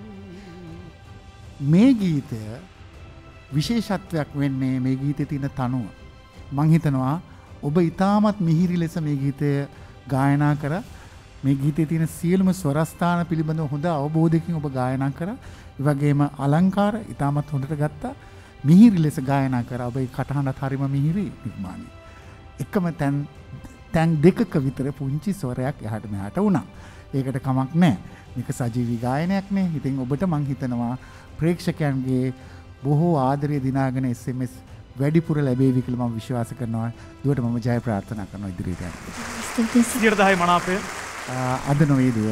මේ ගීතය විශේෂත්වයක් වෙන්නේ මේ ගීතේ තියෙන තනුව. මං හිතනවා ඔබ ඉතාමත් මිහිරි ලෙස මේ ගීතය ගායනා කර මේ ගීතයේ තියෙන සියලුම ස්වරස්ථාන පිළිබඳව හොඳ අවබෝධයකින් ඔබ ගායනා කරා. ඒ වගේම අලංකාර ඉතාමත් හොඳට ගත්තා. මිහිරි ලෙස ගායනා කරා. ඔබේ කටහඬත් හරිම මිහිරි නිර්මාණය. එකම තැන් තැන් දෙකක විතර පුංචි ස්වරයක් එහාට මෙහාට වුණා. ඒකට කමක් නැහැ. මේක සජීවී ගායනයක් නේ. ඉතින් ඔබට මං හිතනවා ප්‍රේක්ෂකයන්ගේ බොහෝ ආදරය දිනාගෙන එස් එම් එස් වැඩිපුර ලැබේවි කියලා මම විශ්වාස කරනවා. දුවට මම ජය ප්‍රාර්ථනා කරනවා ඉදිරියට යන්න. සිරදහය මනාපය. අද නොවේ දුව.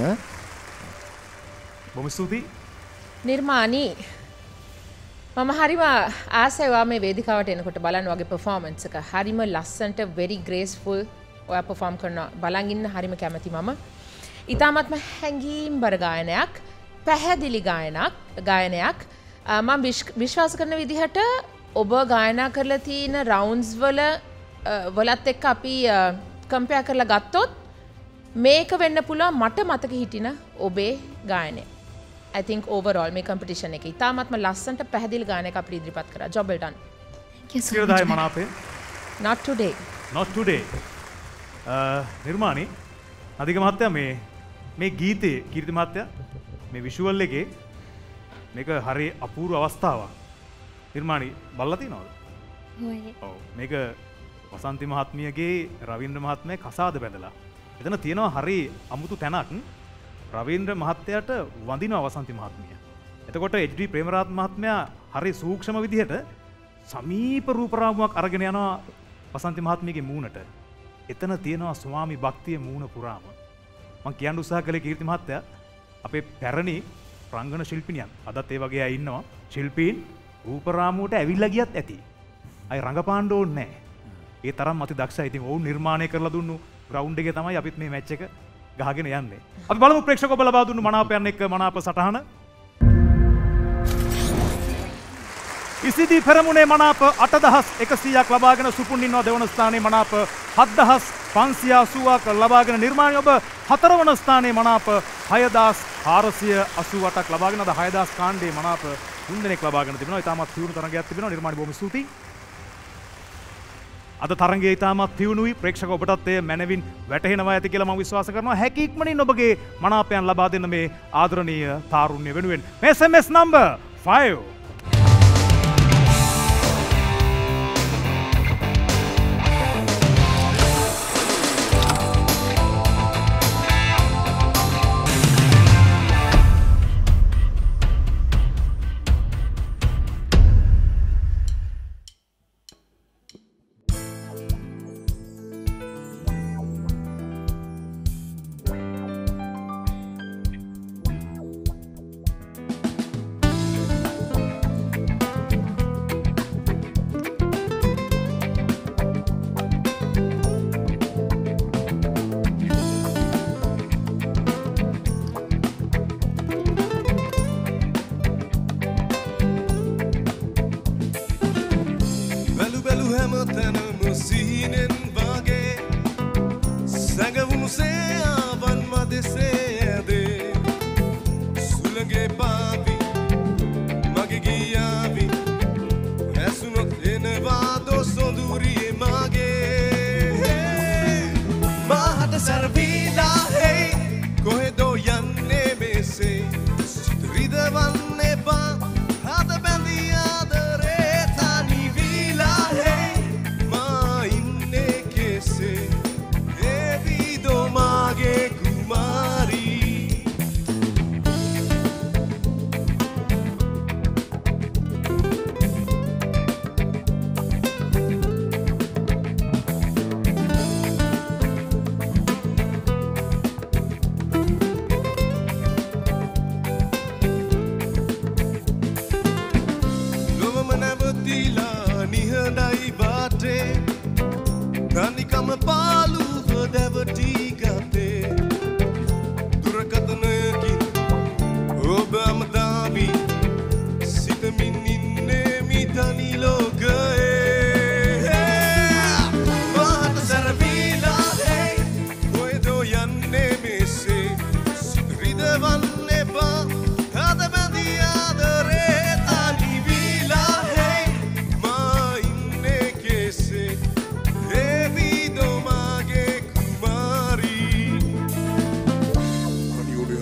බොහොම ස්තුතියි. නිර්මාණී මම හරිම ආසයිවා මේ වේදිකාවට එනකොට බලන්න වගේ පර්ෆෝමන්ස් එක. හරිම ලස්සනට very graceful ඔයා perform කරනවා. බලන් ඉන්න හරිම කැමති මම. ඊටාත්ම හැංගීම්බර ගායනයක්, පැහැදිලි ගායනක් ගායනයක්. මම විශ්වාස කරන විදිහට ඔබ ගායනා කරලා තියෙන රවුන්ඩ්ස් වල වලත් එක්ක අපි කම්පෙයාර් කරලා ගත්තොත් මේක වෙන්න පුළුවන් මට මතක හිටින ඔබේ ගායනය. I think overall මේ competition එකේ ඉතාමත්ම ලස්සනට පැහැදිලි ගායනයක් අපිට ඉදිරිපත් කරා. Job well done. Thank you so සිරදහය much. මනාපය. Not today. Not today. නිර්මාණී අධික මහත්තයා මේ මේ ගීතේ කීර්ති මහත්තයා මේ විෂුවල් එකේ මේක හරි අපූර්ව අවස්ථාවක්. නිර්මාණී බලලා තියෙනවද? ඔව්. මේක වසන්ති මහත්මියගේ රවීන්ද්‍ර මහත්මයා කසාද බැඳලා. එතන තියෙනවා හරි අමුතු තැනක්. රවීන්ද්‍ර මහත්තයාට වඳිනවා වසන්ති මහත්මිය. එතකොට එච් ඩී ප්‍රේමරාජ් මහත්මයා හරි සූක්ෂම විදිහට සමීප රූපරාමුවක් අරගෙන යනවා වසන්ති මහත්මියගේ මූණට. එතන තියෙනවා ස්වාමි භක්තිය මූණ පුරාම. මම කියන්න උත්සාහ කළේ කීර්ති මහත්තයා අපේ පැරණි රංගන ශිල්පිනියන් අදත් ඒ වගේ අය ඉන්නවා. ශිල්පීන් රූපරාමුවට ඇවිල්ලා ගියත් ඇති. අය රංගපාන්න ඕනේ නැහැ. ඒ තරම් අති දක්ෂයි. ඉතින් ඔවුන් නිර්මාණය කරලා දුන්නු ග්‍රවුන්ඩ් එකේ තමයි අපිත් මේ මැච් එක ගහගෙන යන්නේ. අපි බලමු ප්‍රේක්ෂක ඔබ ලබා දුන්නු මනාපයන් එක්ක මනාප සටහන. ඉසිදි පෙරමුණේ මනාප අටදහස් එකසීයක් ලබාගෙන සුපුන් ඉන්නවා දෙවන ස්ථානයේ මනාප හත්දහස් පන්සිය අසූවක් ලබාගෙන නිර්මාණය ඔබ හතරවන ස්ථානයේ මනාප හයදහස් හාරසිය අසූඅටක් ලබාගෙන අද හයදහස් කාණ්ඩේ මනාප තුන් දෙනෙක් ලබාගෙන තිබෙනවා. ඉතාමත් තියුණු තරගයක් තිබෙනවා. නිර්මාණය බොහොම ස්තුතියි. අද තරගය ඉතාමත් තියුණුයි. ප්‍රේක්ෂක ඔබටත් එය මැනවින් වැටහෙනවා ඇති කියලා මම විශ්වාස කරනවා. හැකි ඉක්මනින් ඔබගේ මනාපයන් ලබා දෙන්න මේ ආදරණීය තාරුණ්‍ය වෙනුවෙන් මේ S M S number five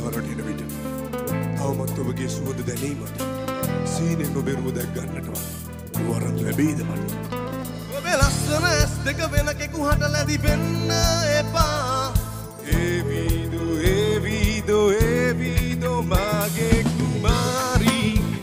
වලට එන විට තවමත් ඔබගේ සුවඳ දැනීමට සීනෙන් ඔබේ රුව දැක් ගන්නටවත් වරම් ලැබෙයිද මට? ඔබේ ලස්සන ඇස් දෙක වෙන කෙකු හට ලැබි වෙන්න එපා. ඒවිදු ඒවිදු ඒවිදු මාගේ කුමාරී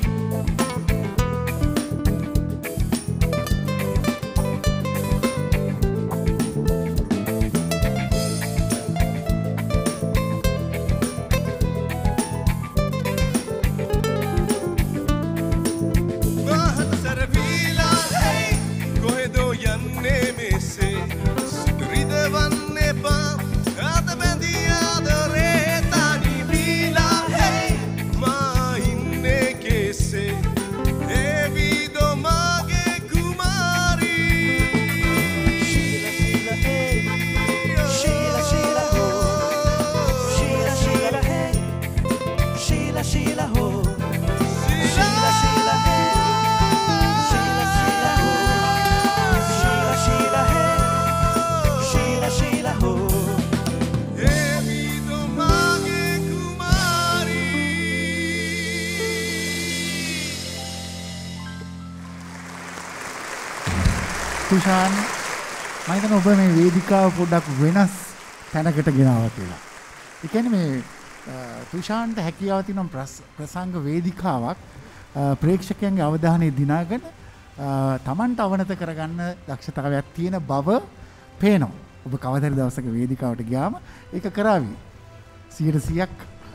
තුෂාන් මම හිතනවා ඔබ මේ වේදිකාව පොඩ්ඩක් වෙනස් තැනකට ගෙනාවා කියලා. ඒ කියන්නේ මේ තුෂාන්ට හැකියාව තියෙන ප්‍රසංග වේදිකාවක් ප්‍රේක්ෂකයන්ගේ අවධානය දිනාගෙන තමන්ට අවනත කරගන්න දක්ෂතාවයක් තියෙන බව පේනවා. ඔබ කවදාද දවසක වේදිකාවට ගියාම ඒක කරાવી. සියයට සීයක්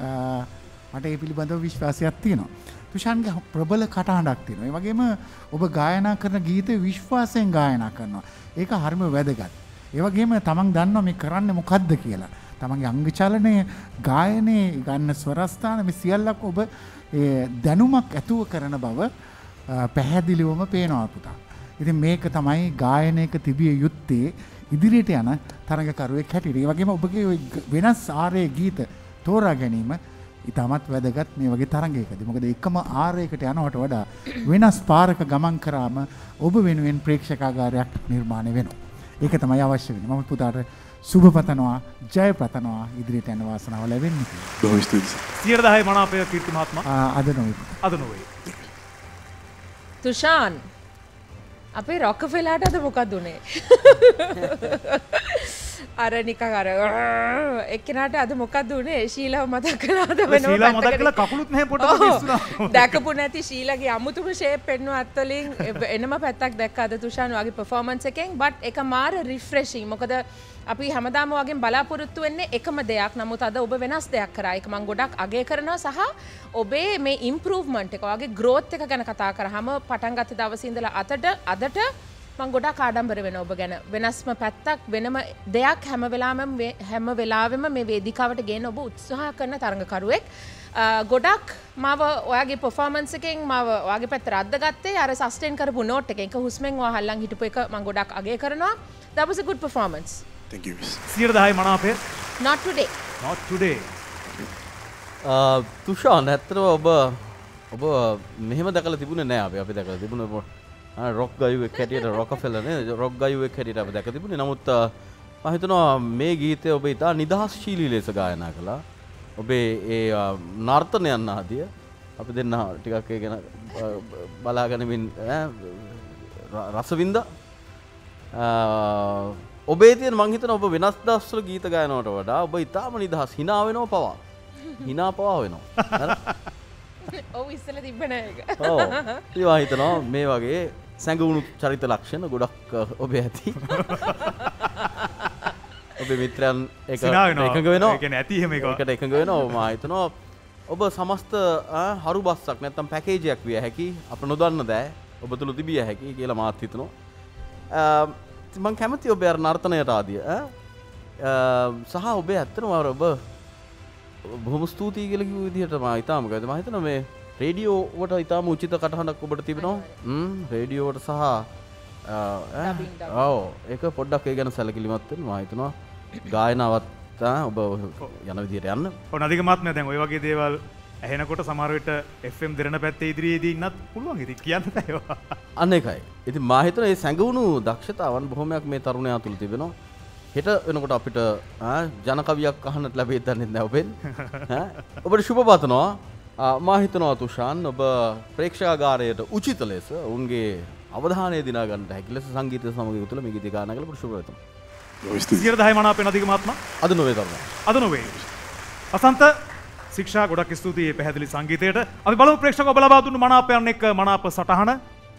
මට ඒ පිළිබඳව විශ්වාසයක් තියෙනවා. තුෂාන්ගේ ප්‍රබල කටහඬක් තියෙනවා. ඒ වගේම ඔබ ගායනා කරන ගීත විශ්වාසයෙන් ගායනා කරනවා. ඒක හරිම වැදගත්. ඒ වගේම තමන් දන්නවා මේ කරන්නේ මොකද්ද කියලා. තමන්ගේ අංග චලනය, ගායනයේ ගන්න ස්වරස්ථාන මේ සියල්ලක් ඔබ දැනුමක් ඇතුව කරන බව පැහැදිලිවම පේනවා පුතා. ඉතින් මේක තමයි ගායනයක තිබිය යුත්තේ ඉදිරියට යන තරඟකරුවෙක් හැටියට. ඒ වගේම ඔබගේ වෙනස් ආරේ ගීත තෝරා ගැනීම ඉතාමත් වැදගත් මේ වගේ තරඟයකදී. මොකද එකම ආරයකට යනවට වඩා වෙනස් පාරක ගමන් කරාම ඔබ වෙනුවෙන් ප්‍රේක්ෂකාගාරයක් නිර්මාණය වෙනවා. ඒක තමයි අවශ්‍ය වෙන්නේ. මම පුතාට සුබ පතනවා, ජය පතනවා, ඉදිරියට යන වාසනාව ලැබෙන්න කියලා. බොහොම ස්තුතියි. සියයට දහය මනාපය කීර්ති මහත්මයා. අද නොවේ. අද නොවේ. තුෂාන් අපේ රොකෆෙලාට අද මොකක්ද උනේ? අර නිකන් අර එක්කෙනාට අද මොකක්ද උනේ? ශීලාව මතක් කළාද වෙනව? ශීලාව මතක් කළා කකුලුත් නැහැ පොට්ටක් ඉස්සුනා. දැකපු නැති ශීලාගේ අමුතුම ෂේප් පෙන්නුව අත්වලින් එනම පැත්තක් දැක්කා අද තුෂාන් වගේ පර්ෆෝමන්ස් එකෙන්. බට් ඒක මාර රිෆ්‍රෙෂින්. මොකද අපි හැමදාම වගේ බලාපොරොත්තු වෙන්නේ එකම දෙයක්. නමුත් අද ඔබ වෙනස් දෙයක් කරා. ඒක මම ගොඩක් අගය කරනවා සහ ඔබේ මේ ඉම්ප්‍රූව්මන්ට් එක වගේ growth එක ගැන කතා කරාම පටන් ගත්ත දවසේ ඉඳලා අතට අදට මම ගොඩක් ආඩම්බර වෙනවා ඔබ ගැන. වෙනස්ම පැත්තක් වෙනම දෙයක් හැම වෙලාවෙම හැම වෙලාවෙම මේ වේදිකාවට ගේන්න ඔබ උත්සාහ කරන තරඟකරුවෙක්. ගොඩක් මාව ඔයාගේ පර්ෆෝමන්ස් එකෙන් මාව ඔයාගේ පැත්තට අද්දගත්තේ අර සස්ටේන් කරපු නෝට් එකෙන්. ඒක හුස්මෙන් ඔයා හල්ලන් හිටපු එක මම ගොඩක් අගය කරනවා. That was a good performance. Thank you. සියයට දහය මනාපය. Not today. Not today. Thushan ඇත්තටම ඔබ ඔබ මෙහෙම දැකලා තිබුණේ නැහැ අපි. අපි දැකලා තිබුණේ රොක් ගායුවෙක් හැටියට රොකෆෙලර් නේ රොක් ගායුවෙක් හැටියට අපි දැක තිබුණේ. නමුත් මම හිතනවා මේ ගීතය ඔබ ඉතා නිදහස්ශීලී ලෙස ගායනා කළා. ඔබේ ඒ නර්තනයන් ආදිය අපි දෙන්න ටිකක් ඒ ගැන බලාගෙන මින් රසවින්දා. ඔබේ තියෙන මං හිතනවා ඔබ වෙනස් දවස්වල ගීත ගායනවට වඩා ඔබ ඉතාම නිදහස් hina වෙනව පවා. hina පවා වෙනවා. ඔව් ඉස්සෙල්ලා තිබ්බ නෑ ඒක. ඔව්. ඉතින් මම හිතනවා මේ වගේ සැඟවුණු චරිත ලක්ෂණ ගොඩක් ඔබේ ඇති. ඔබේ මිත්‍රයන් එක එකඟ වෙනවා. ඒ කියන්නේ ඇති එහෙම එක. ඒකට එකඟ වෙනවා. මම හිතනවා ඔබ සමස්ත හරු බස්සක් නැත්තම් පැකේජයක් විය හැකි අප නොදන්න දෑ ඔබ තුල තිබිය හැකි කියලා මාත් හිතනවා. මම කැමති ඔබේ අර නර්තනයට ආදිය සහ ඔබේ ඇත්තටම ඔබ බොහොම ස්තුතියි කියලා කිව්ව විදිහට මම ඉතාම ගාද මම හිතනවා මේ රේඩියෝ වට ඉතාම උචිත කටහඬක් ඔබට තිබෙනවා. හ්ම් රේඩියෝ වට සහ ඔව් ඒක පොඩ්ඩක් ඒ ගැන සැලකිලිමත් වෙන්න මම හිතනවා ගායනාවත් ඔබ යන විදිහට යන්න. ඔව් නදික මහත්මයා දැන් ওই වගේ දේවල් ඇහෙනකොට සමහර විට එෆ් එම් දෙරණ පැත්තේ ඉදිරියේදී ඉන්නත් පුළුවන්. ඉතින් කියන්න බෑ ඒවා. අන්න ඒකයි. ඉතින් මම හිතනවා මේ සැඟවුණු දක්ෂතාවන් බොහොමයක් මේ තරුණයා තුල තිබෙනවා. හෙට වෙනකොට අපිට ජනකවියක් අහන්නට ලැබෙයි දන්නේ නැහැ ඔබෙන්. ඈ ඔබට සුබ පතනවා. මා හිතනවා තුෂාන් ඔබ ප්‍රේක්ෂකාගාරයට උචිත ලෙස උන්ගේ අවධානය දිනා ගන්නට හැකි ලෙස සංගීතය සමග යුතුව මේ ගීත ගායනා කළ පුරුෂ වෙතම. සියයට දහය මනාපෙන් අධික මහත්මයා. අද නොවේ තමයි. අද නොවේ. අසන්ත ශික්ෂා ගොඩක් ස්තුතියි පැහැදිලි සංගීතයට. අපි බලමු ප්‍රේක්ෂක ඔබ ලබා දුන්නු මනාපයන් එක්ක මනාප සටහන.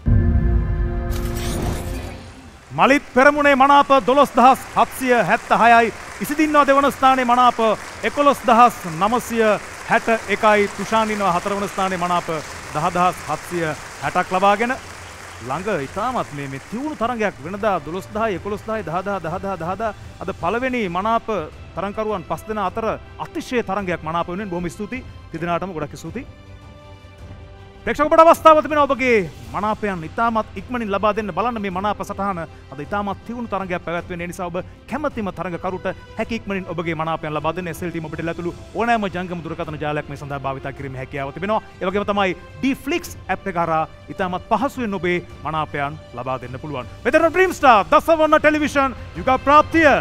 මලිත් පෙරමුණේ මනාප දොළොස් දහස් හත්සිය හැත්තහයයි. ඉසිදින්නවා දෙවන ස්ථානයේ මනාප එකොළොස් දහස් නවසිය හැට එකයි. තුෂාන් ඉන්නවා හතරවන ස්ථානයේ මනාප දහ දහස් හත්සිය හැටක් ලබාගෙන ළඟ ඉතාමත් මේ මේ තියුණු තරඟයක් වෙනදා දොළොස් දහය එකොළොස් දහය දහ දහ දහ දහ දහ දහ අද පළවෙනි මනාප තරඟකරුවන් පස් දෙනා අතර අතිශය තරඟයක් මනාප වෙනුවෙන් බොහොම ස්තුතියි. තිදෙනාටම ගොඩක් ස්තුතියි. ප්‍රේක්ෂක ඔබට අවස්ථාව තිබෙනවා ඔබගේ මනාපයන් ඉතාමත් ඉක්මනින් ලබා දෙන්න බලන්න මේ මනාප සටහන අද ඉතාමත් තියුණු තරඟයක් පැවැත්වෙන නිසා ඔබ කැමැතිම තරඟකරුට හැකි ඉක්මනින් ඔබගේ මනාපයන් ලබා දෙන්න එස් එල් ටීම් ඔබට ලැබුණු ඕනෑම ජංගම දුරකථන ජාලයක් මේ සඳහා භාවිත කිරීමේ හැකියාව තිබෙනවා. ඒ වගේම තමයි D-Flix app එක හරහා ඉතාමත් පහසුවෙන් ඔබේ මනාපයන් ලබා දෙන්න පුළුවන්. වෙදර ඩ්‍රීම් ස්ටාර් දසවන ටෙලිවිෂන් යුග ප්‍රාප්තිය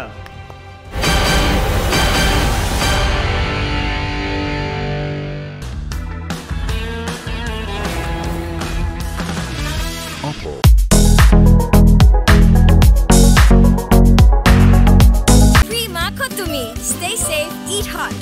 Stay safe, eat hot.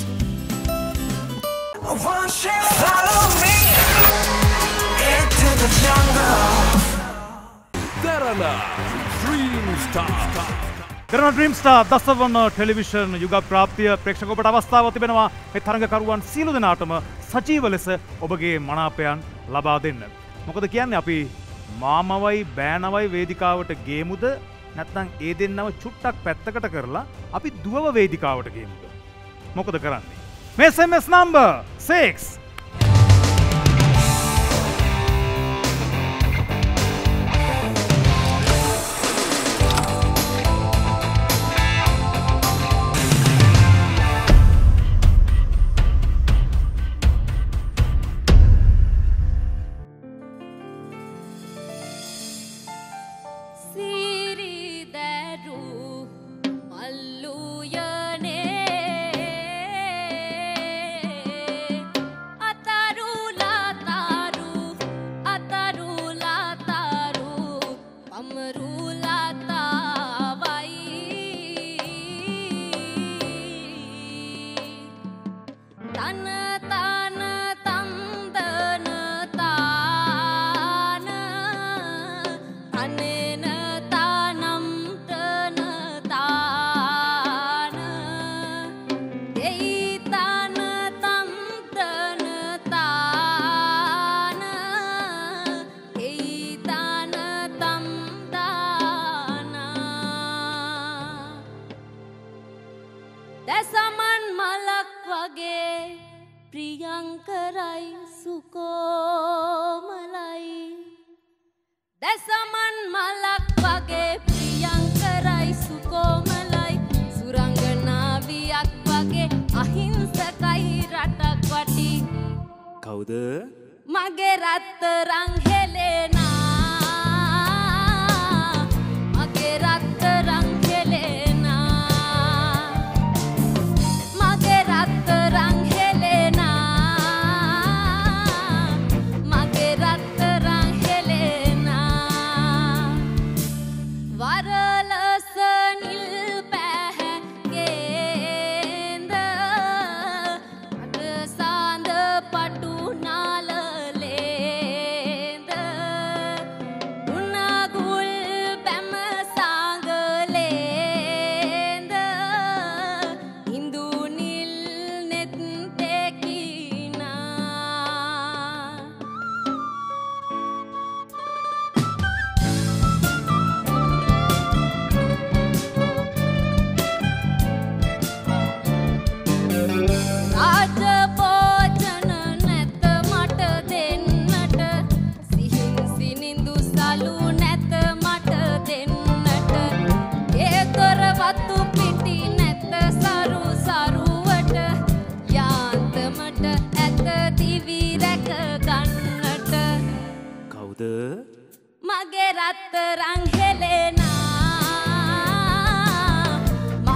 Won't you follow me into the jungle? Derana, Dream Star. Derana Dream Star දසවන ටෙලිවිෂන් යුග ප්‍රාප්තිය ප්‍රේක්ෂක ඔබට අවස්ථාව තිබෙනවා මේ තරඟකරුවන් සියලු දෙනාටම සජීව ලෙස ඔබගේ මනාපයන් ලබා දෙන්න. මොකද කියන්නේ අපි මාමවයි බෑනවයි වේදිකාවට ගේමුද නැත්නම් ඒ දෙන්නව චුට්ටක් පැත්තකට කරලා අපි දුවව වේදිකාවට ගේමුද? මොකද කරන්නේ? මේ S M S number six මගේ රත්තරන් හෙලෙනා මගේ රත්තරන් හෙලෙනා මගේ රත්තරන් හෙලෙනා මගේ රත්තරන් හෙලෙනා වරලස නිල් පැහැ ගේන්ද අට සාඳ පටු නාල මගේ රත්තරන් හෙලෙනා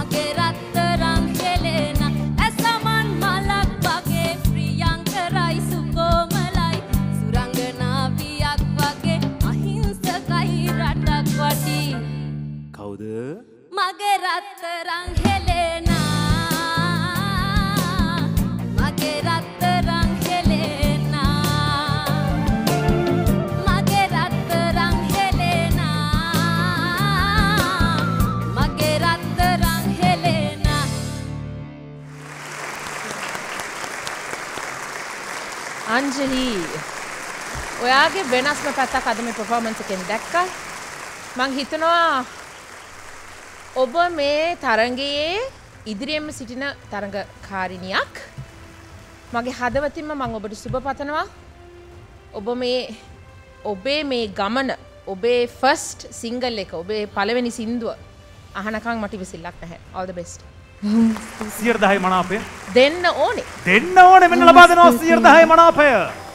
අංජලි ඔයාගේ වෙනස්ම පැත්තක් අද මේ පර්ෆෝමන්ස් එකෙන් දැක්කා. මං හිතනවා ඔබ මේ තරඟයේ ඉදිරියෙන්ම සිටින තරඟකාරිනියක්. මගේ හදවතින්ම මං ඔබට සුබ පතනවා. ඔබ මේ ඔබේ මේ ගමන ඔබේ ෆස්ට් සිංගල් එක ඔබේ පළවෙනි සින්දුව අහනකම් මට ඉවසිල්ලක් නැහැ. all the best. සියයට දහය මනාපය දෙන්න ඕනේ. දෙන්න ඕනේ මෙන්න ලබා දෙනවා සියයට දහය මනාපය.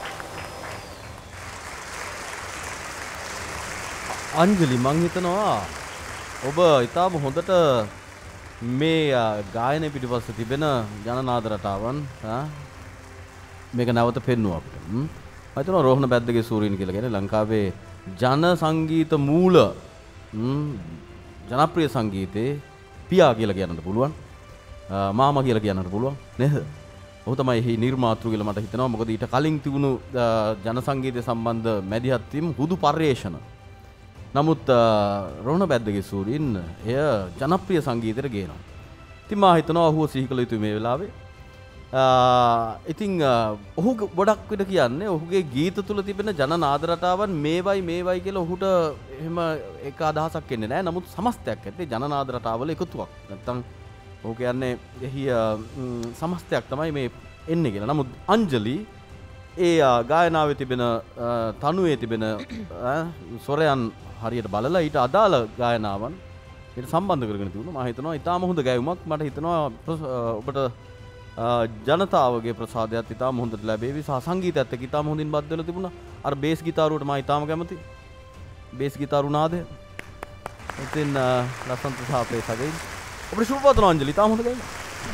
අංජලි මං හිතනවා ඔබ ඉතාම හොඳට මේ ගායනය පිටිපස්සේ තිබෙන ජනනාද රටාවන් මේක නැවත පෙන්වුවා අපිට. මම හිතනවා රෝහණ බැද්දගේ සූරීන් කියලා කියන්නේ ලංකාවේ ජන සංගීත මූල ජනප්‍රිය සංගීතේ පියා කියලා කියන්නත් පුළුවන්. මාමා කියලා කියන්නත් පුළුවන් නේද? ඔහු තමයි එහි නිර්මාතෘ කියලා මට හිතෙනවා. මොකද ඊට කලින් තිබුණු ජන සංගීතය සම්බන්ධ මැදිහත් වීම හුදු පර්යේෂණ. නමුත් රෝහණ බැද්දගේ සූරීන් එය ජනප්‍රිය සංගීතයට ගේනවා. ඉතින් මා හිතනවා ඔහුව සිහි කළ යුතුයි මේ වෙලාවේ. ඉතින් ඔහු ගොඩක් විට කියන්නේ ඔහුගේ ගීත තුල තිබෙන ජනනාද රටාවන් මේවයි මේවයි කියලා ඔහුට එහෙම එක අදහසක් එන්නේ නැහැ. නමුත් සමස්තයක් ඇත්තේ ජනනාද රටාවල එකතුවක්. නැත්තම් ඔහු කියන්නේ එහි සමස්තයක් තමයි මේ එන්නේ කියලා. නමුත් අංජලි ඒ ගායනාවේ තිබෙන තනුවේ තිබෙන ස්වරයන් හරියට බලලා ඊට අදාළ ගායනාවන් ඊට සම්බන්ධ කරගෙන තිබුණා. මම හිතනවා ඊටාම හොඳ ගැයුමක්. මට හිතනවා ඔබට ජනතාවගේ ප්‍රසාදයක් ඊටාම හොඳට ලැබේවි. සහ සංගීතයත් එක්ක ඊටාම හොඳින් බද්ධ වෙලා තිබුණා. අර බේස් ගිටාරුවට මම ඊටාම කැමතියි. බේස් ගිටාරු නාදය. ඉතින් ලස්සන්ත සහ අපේ සගයින් ඔබට සුබ පතනවා අංජලි. ඊටාම හොඳ ගැයුමක්.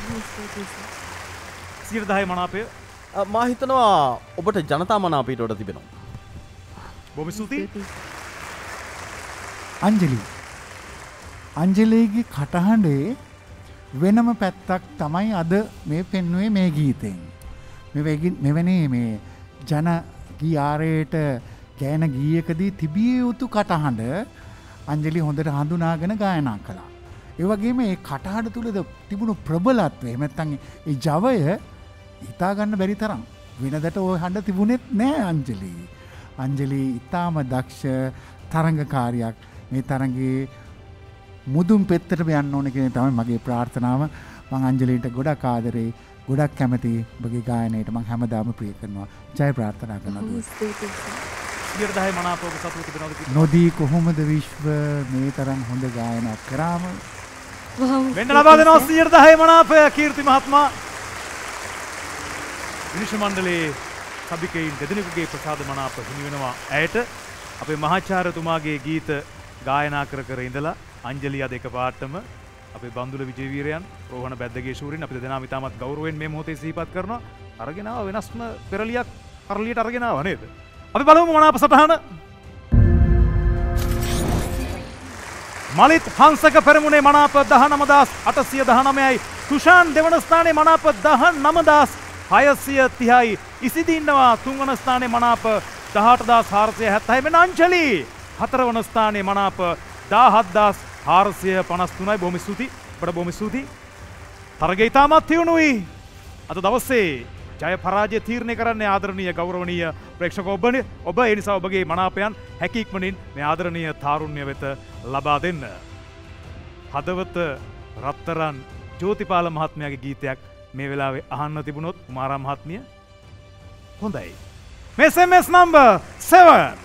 සියයට දහය මනාපය මා හිතනවා ඔබට ජනතා මනාපයට වඩා තිබෙනවා. බොහොම ස්තුතියි. අංජලි අංජලිගේ කටහඬේ වෙනම පැත්තක් තමයි අද මේ පෙන්වුවේ මේ ගීතෙන්. මෙවැනි මේ ජන ගීආරයට ගෑන ගීයකදී තිබිය යුතු කටහඬ අංජලි හොඳට හඳුනාගෙන ගායනා කළා. ඒ වගේම මේ කටහඬ තුල තිබුණු ප්‍රබලත්වය එහෙම නැත්නම් ඒ ජවය හිතා ගන්න බැරි තරම් වෙනදට ওই හඬ තිබුණෙත් නෑ අංජලි. අංජලි ඊටාම දක්ෂ තරංගකාරියක්. මේ තරඟේ මුදුන් පෙත්තටම යන්න ඕන කියන තමයි මගේ ප්‍රාර්ථනාව. මම අංජලිට ගොඩක් ආදරේ, ගොඩක් කැමතියි. ඔබගේ ගායනයට මම හැමදාම ප්‍රිය කරනවා. ජය ප්‍රාර්ථනා කරනවා. සියයට දහය මනාපව සතුටු තිබෙනවද? නොදී කොහොමද විශ්ව මේ තරම් හොඳ ගායනයක් කරාම මෙන්න ලබා දෙනවා සියයට දහය මනාපය කීර්ති මහත්මයා. විනිශ්චය මණ්ඩලයේ සභිකයින් දෙදෙනෙකුගේ ප්‍රසාද මනාප හිමි වෙනවා ඇයට. අපේ මහාචාර්යතුමාගේ ගීත ගායනා කර කර ඉඳලා අංජලි අද එකපාරටම අපේ බන්දුල විජේවීරයන් රෝහණ බැද්දගේ ශූරින් අපි දෙදෙනාම ඉතාමත් ගෞරවයෙන් මේ මොහොතේ සිහිපත් කරනවා. අරගෙන ආව වෙනස්ම පෙරලියක් කරලියට අරගෙන ආව නේද? අපි බලමු මනාප සටහන. මලිත් හංසක පෙරමුණේ මනාප දහනව හදාස් අටසිය දහනවයයි. තුෂාන් දෙවන ස්ථානයේ මනාප දහනව හදාස් හයසිය තිහයි. ඉසිදින්නවා තුන්වන ස්ථානයේ මනාප දහඅට හදාස් හාරසිය හැත්තෑයි. මෙන්න අංජලි හතරවන ස්ථානයේ මනාප දාහත් හදාස් හාරසිය පනස් තුනයි. බොහොම ස්තුතියි. ඔබට බොහොම ස්තුතියි. තරගය ඉතාමත් තියුණුයි. අද දවසේ ජය පරාජය තීරණය කරන්නේ ආදරණීය ගෞරවනීය ප්‍රේක්ෂක ඔබනේ. ඔබ ඒ නිසා ඔබගේ මනාපයන් හැකි ඉක්මනින් මේ ආදරණීය තාරුණ්‍ය වෙත ලබා දෙන්න. හදවත රත්තරන් ජෝතිපාල මහත්මයාගේ ගීතයක් මේ වෙලාවේ අහන්න තිබුණොත් කුමාරා මහත්මිය හොඳයි. S M S number seven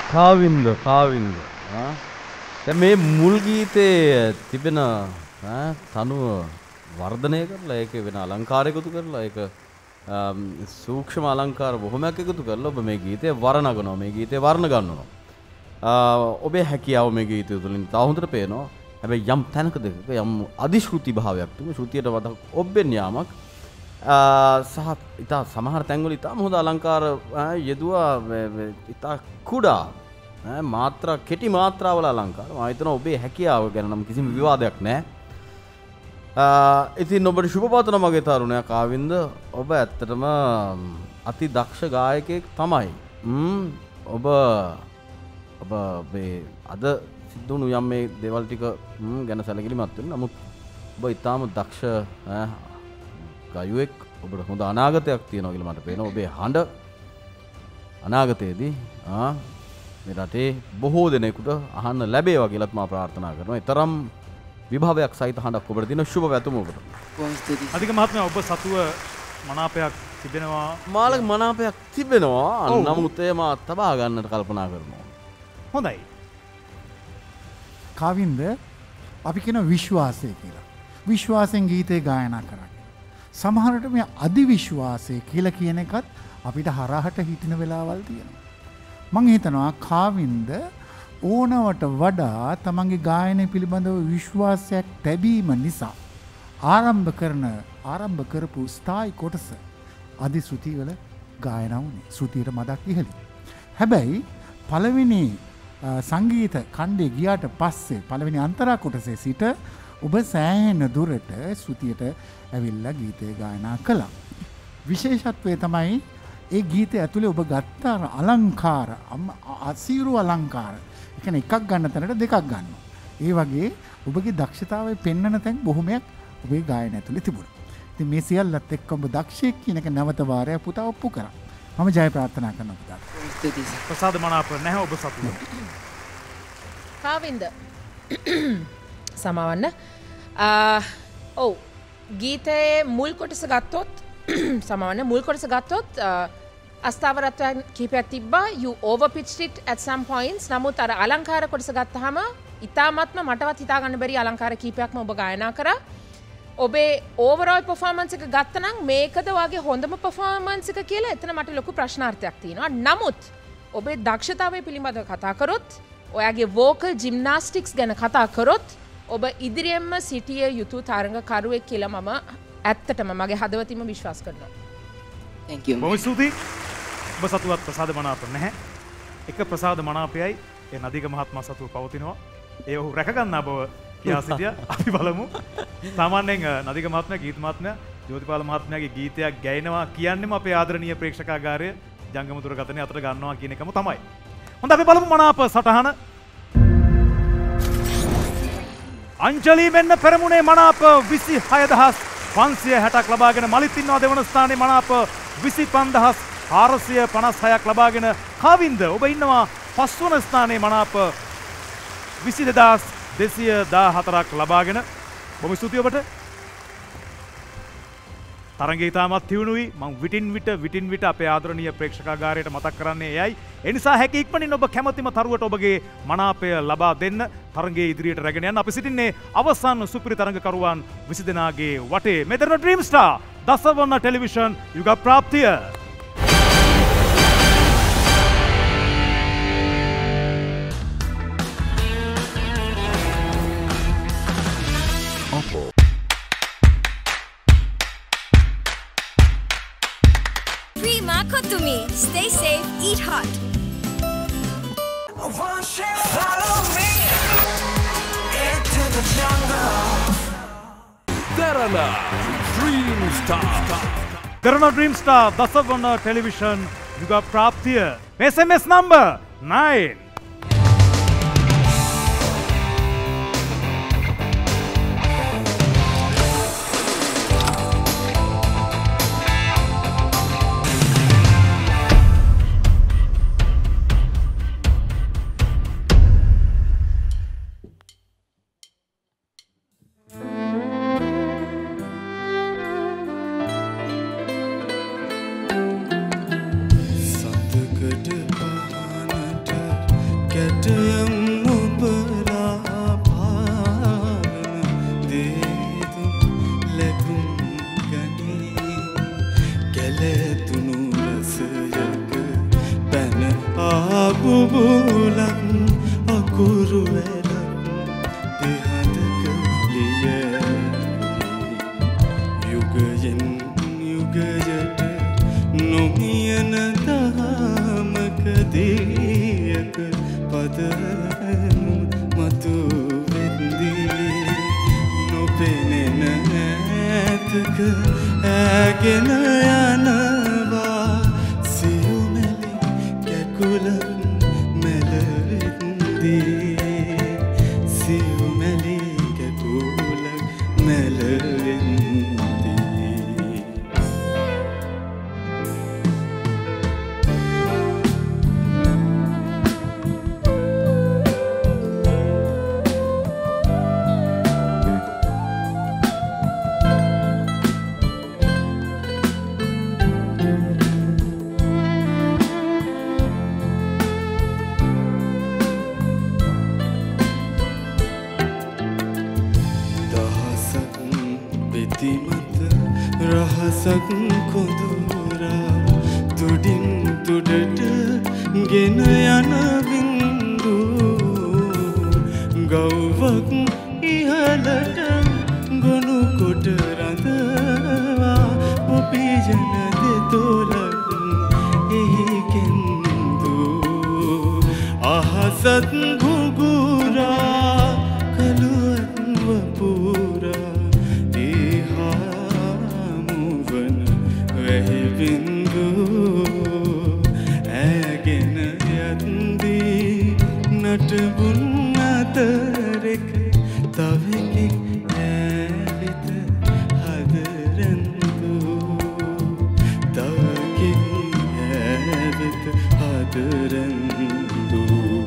Kavinda Kavinda දැන් මේ මුල් ගීතේ තිබෙන තනුව වර්ධනය කරලා ඒකේ වෙන අලංකාර එකතු කරලා ඒක සූක්ෂම අලංකාර බොහොමයක් එකතු කරලා ඔබ මේ ගීතේ වර්ණගනවා මේ ගීතේ වර්ණ ගන්නවා. ඔබේ හැකියාව මේ ගීතය තුළින් තව හොඳට පේනවා. හැබැයි යම් තැනක දෙක යම් අධිශෘති භාවයක් තිබුණා. ශෘතියට වඩා ඔබෙන් යාමක් සහ ඉතා සමහර තැන්වල ඉතාම හොඳ අලංකාර යෙදුවා ඉතා කුඩා මාත්‍රා කෙටි මාත්‍රාවල අලංකාර. මම හිතනවා ඔබේ හැකියාව ගැන නම් කිසිම විවාදයක් නැහැ. ඉතින් ඔබට සුබ පතනවා මගේ තරුණයා කාවින්ද. ඔබ ඇත්තටම අති දක්ෂ ගායකයෙක් තමයි. ඔබ ඔබ මේ අද සිද්ධ වුණු යම් මේ දේවල් ටික ගැන සැලකිලිමත් වෙන්න. නමුත් ඔබ ඊටාම දක්ෂ ගායුවෙක්. ඔබට හොඳ අනාගතයක් තියෙනවා කියලා මට පේනවා. ඔබේ හඬ අනාගතයේදී ආ මේ රටේ බොහෝ දෙනෙකුට අහන්න ලැබේවා කියලාත් මම ප්‍රාර්ථනා කරනවා. ඒ තරම් විභවයක් සහිත හඬක් ඔබට දින ශුභ පැතුම ඔබට. අධික මහත්මයා ඔබ සතුව මනාපයක් තිබෙනවා. මාළක මනාපයක් තිබෙනවා. නමුත් ඒ මා තබා ගන්නට කල්පනා කරනවා. හොඳයි. කාවින්ද අපි කියන විශ්වාසය කියලා. විශ්වාසයෙන් ගීතේ ගායනා කරන්නේ. සමහරට මේ අධි විශ්වාසය කියලා කියන එකත් අපිට හරහට හිටින වෙලාවල් තියෙනවා. මම හිතනවා කාවින්ද ඕනවට වඩා තමන්ගේ ගායනය පිළිබඳව විශ්වාසයක් තැබීම නිසා ආරම්භ කරන ආරම්භ කරපු ස්ථායි කොටස අධි ශ්‍රුති වල ගායනා වුණේ. ශ්‍රුතියට මදක් ඉහළින්. හැබැයි පළවෙනි සංගීත කණ්ඩේ ගියාට පස්සේ පළවෙනි අන්තරා කොටසේ සිට ඔබ සෑහෙන දුරට ශ්‍රුතියට ඇවිල්ලා ගීතය ගායනා කළා. විශේෂත්වය තමයි ඒ ගීතය ඇතුලේ ඔබ ගත්ත අලංකාර අසීරු අලංකාර. ඒ කියන්නේ එකක් ගන්න තැනට දෙකක් ගන්නවා. ඒ වගේ ඔබගේ දක්ෂතාවය පෙන්වන තැන් බොහොමයක් ඔබේ ගායන ඇතුලේ තිබුණා. ඉතින් මේ සියල්ලත් එක්ක ඔබ දක්ෂයෙක් කියන එක නැවත වාරයක් පුතා ඔප්පු කරා. මම ජය ප්‍රාර්ථනා කරනවා පුතා. ප්‍රසාද මනාප නැහැ ඔබ සතුව. කාවින්ද සමවන්න. ඔව් ගීතයේ මුල් කොටස ගත්තොත් සමවන්න මුල් කොටස ගත්තොත් අස්ථාවරත්වයන් කිහිපයක් තිබ්බා. you overpitched it at some points. නමුත් අර අලංකාර කොටස ගත්තාම ඉතාමත්ම මටවත් හිතා ගන්න බැරි අලංකාර කිහිපයක්ම ඔබ ගායනා කරා. ඔබේ ඕවරෝල් පර්ෆෝමන්ස් එක ගත්තනම් මේකද වගේ හොඳම පර්ෆෝමන්ස් එක කියලා එතන මට ලොකු ප්‍රශ්නාර්ථයක් තියෙනවා. නමුත් ඔබේ දක්ෂතාවය පිළිබඳව කතා කරොත්, ඔයාගේ වෝකල් ජිම්නාස්ටික්ස් ගැන කතා කරොත් ඔබ ඉදිරියෙන්ම සිටිය යුතු තරඟකරුවෙක් කියලා මම ඇත්තටම මගේ හදවතින්ම විශ්වාස කරනවා. Thank you. බොහොම ස්තුතියි. ඔබ සතුවත් ප්‍රසාද මනාප නැහැ. එක ප්‍රසාද මනාපයයි ඒ නදීක මහත්මයා සතුව පවතිනවා. ඒ ඔහු රැක ගන්නා බව කියා සිටියා. අපි බලමු. සාමාන්‍යයෙන් නදීක මහත්මයා ගීත මහත්මයා ජෝතිපාල මහත්මයාගේ ගීතයක් ගැයෙනවා කියන්නේම අපේ ආදරණීය ප්‍රේක්ෂකාගාරය ජංගම දුරකථනයේ අතට ගන්නවා කියන එකම තමයි. හොඳ අපි බලමු මනාප සටහන. අංජලි මෙන්න පෙරමුණේ මනාප විසිහය දහස් පන්සිය හැටක් ලබාගෙන මලිත් ඉන්නවා දෙවන ස්ථානයේ මනාප විසිපන් දහස් හාරසිය පනස් හයක් ලබාගෙන කාවින්ද ඔබ ඉන්නවා පස්වන ස්ථානයේ මනාප විසි දෙදහස් දෙසිය දාහතරක් ලබාගෙන. බොහොම ස්තුතියි ඔබට. තරඟය ඉතාමත් තියුණුයි. මම විටින් විට විටින් විට අපේ ආදරණීය ප්‍රේක්ෂකාගාරයට මතක් කරන්නේ එයයි. ඒ නිසා හැකි ඉක්මනින් ඔබ කැමැතිම තරුවට ඔබගේ මනාපය ලබා දෙන්න තරඟයේ ඉදිරියට රැගෙන යන්න. අපි සිටින්නේ අවසන් සුපිරි තරඟකරුවන් විසි දෙනාගේ වටේ. මේ දරන ඩ්‍රීම් ස්ටාර් දසවන ටෙලිවිෂන් යුග ප්‍රාප්තිය. To me, stay safe, eat hot. Won't you follow me into the jungle? Derana, Dream Star. Derana Dream Star, Dasavana Television, Yuga Praptiya. S M S number nine. මතක ඇගෙන යනවා සියුමැලි කැකුලක් මැලවෙද්දී සියුමැලි කැකුලක් මැලවෙද්දී රහසක් කොඳුරා තුඩින් තුඩට ගෙන යන බින්දු ගව්වක් ඉහළට ගොනු කොට රඳවා ඔපිජන දෙතොලක් එහි කෙන්දු අහසත් ගුගුරා කළුවත් වපුරා බින්දු ඇගෙන යද්දී නටබුන් අතරෙක තවෙකෙක් ඇවිත හදරැන්දු තවකෙක් ඇවිත හදරැන්දු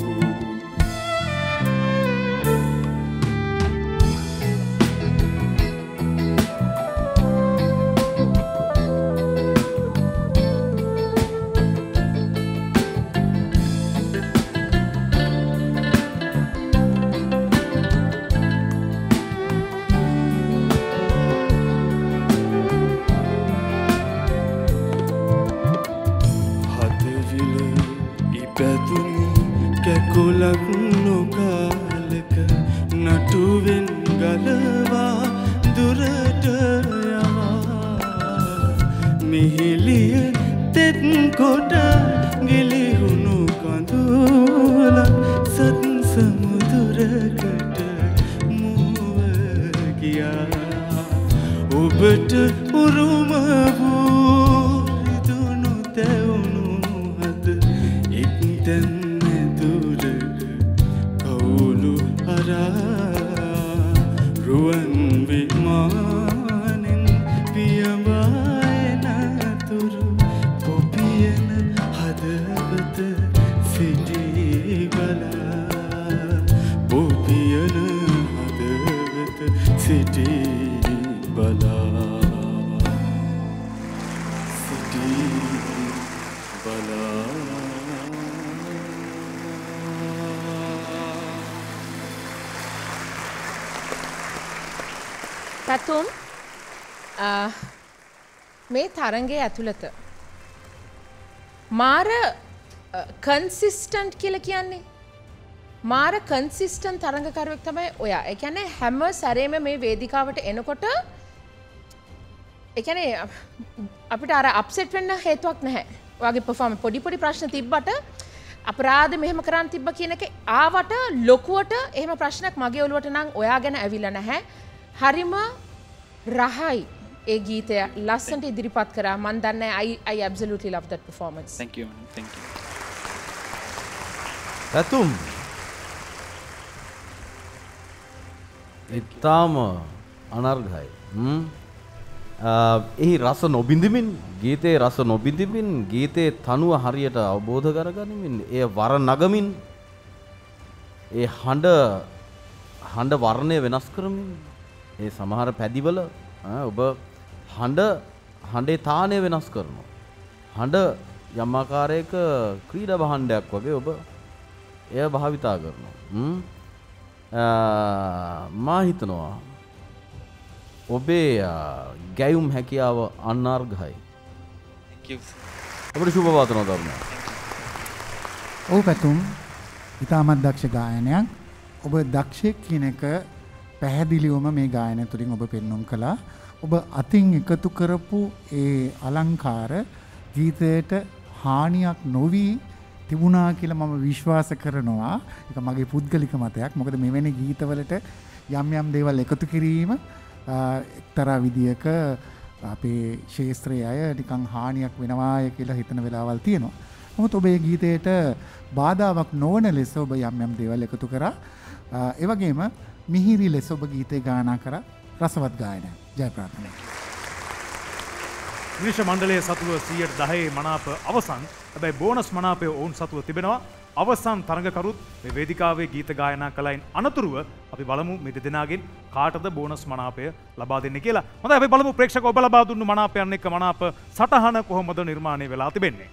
කොලක් නොකාලක නටුවෙන් ගලවා දුරට යවා මිහිලිය තෙත් කොට ගිලිහුණු කඳුලක් සත් සමුදුරකට මුව ගියා ඔබට උරුම වූ දුනු තැවුණු හද එක්තැන් රුවන් විමානෙන් පියවායන තුරු පොපියන හදවත සිටී බලා පොපියන හදවත සිටී බලා සිටී බලා පැතුම් මේ තරගේ ඇතුළත මාර කන්සිස්ටන්ට් කියලා කියන්නේ මාර කන්සිස්ටන්ට් තරඟකරුවෙක් තමයි ඔයා. ඒ කියන්නේ හැම සැරේම මේ වේදිකාවට එනකොට ඒ කියන්නේ අපිට අර අප්සෙට් වෙන්න හේතුවක් නැහැ. ඔයාගේ පර්ෆෝමන්ස් පොඩි පොඩි ප්‍රශ්න තිබ්බට අපරාධ මෙහෙම කරන්න තිබ්බ කියන එක ආවට ලොකුවට එහෙම ප්‍රශ්නයක් මගේ ඔළුවට නම් ඔයා ගැන ඇවිල්ලා නැහැ. හරිම රහයි ඒ ගීතය ලස්සනට ඉදිරිපත් කරා. මම දන්නේ I I absolutely love that performance. Thank you. Thank you. රතුම් ඉතාම අනර්ඝයි. හ්ම් එහි රස නොබින්දමින් ගීතේ රස නොබින්දමින් ගීතේ තනුව හරියට අවබෝධ කරගනිමින් එය වර නගමින් ඒ හඬ හඬ වර්ණය වෙනස් කරමින් ඒ සමහර පැදිවල ඔබ හඬ හඬේ තාණය වෙනස් කරනවා. හඬ යම් ආකාරයක ක්‍රීඩා භාණ්ඩයක් වගේ ඔබ එය භාවිතා කරනවා. හ්ම් මා හිතනවා ඔබේ ගැයුම් හැකියාව අනර්ඝයි. Thank you. අපිට සුබ වාසනාවක් දරුණා. ඔව් පැතුම් ඉතාමත් දක්ෂ ගායනයක්. ඔබ දක්ෂයෙක් කියන එක පැහැදිලිවම මේ ගායනය තුළින් ඔබ පෙන්වුම් කළා. ඔබ අතින් එකතු කරපු ඒ අලංකාර ගීතයට හානියක් නොවි තිබුණා කියලා මම විශ්වාස කරනවා. ඒක මගේ පුද්ගලික මතයක්. මොකද මෙවැනි ගීතවලට යම් යම් දේවල් එකතු කිරීම එක්තරා විදියක අපේ ශේත්‍රයේ අය නිකන් හානියක් වෙනවාය කියලා හිතන වෙලාවල් තියෙනවා. නමුත් ඔබේ ගීතයට බාධාවක් නොවන ලෙස ඔබ යම් යම් දේවල් එකතු කරා. ඒ වගේම මිහිරි ලෙස ඔබ ගීතේ ගායනා කරා. රසවත් ගායනයක්. ජය ප්‍රාර්ථනා. විනිශ්චය මණ්ඩලයේ සතුව සියයට දහේ මනාප අවසන්. හැබැයි බෝනස් මනාපය ඔවුන් සතුව තිබෙනවා. අවසන් තරඟකරුත් මේ වේදිකාවේ ගීත ගායනා කළයින් අනතුරුව අපි බලමු මේ දෙදෙනාගෙන් කාටද බෝනස් මනාපය ලබා දෙන්නේ කියලා. හොඳයි අපි බලමු ප්‍රේක්ෂක ඔබ ලබා දුන්නු මනාපයන් එක්ක මනාප සටහන කොහොමද නිර්මාණය වෙලා තිබෙන්නේ.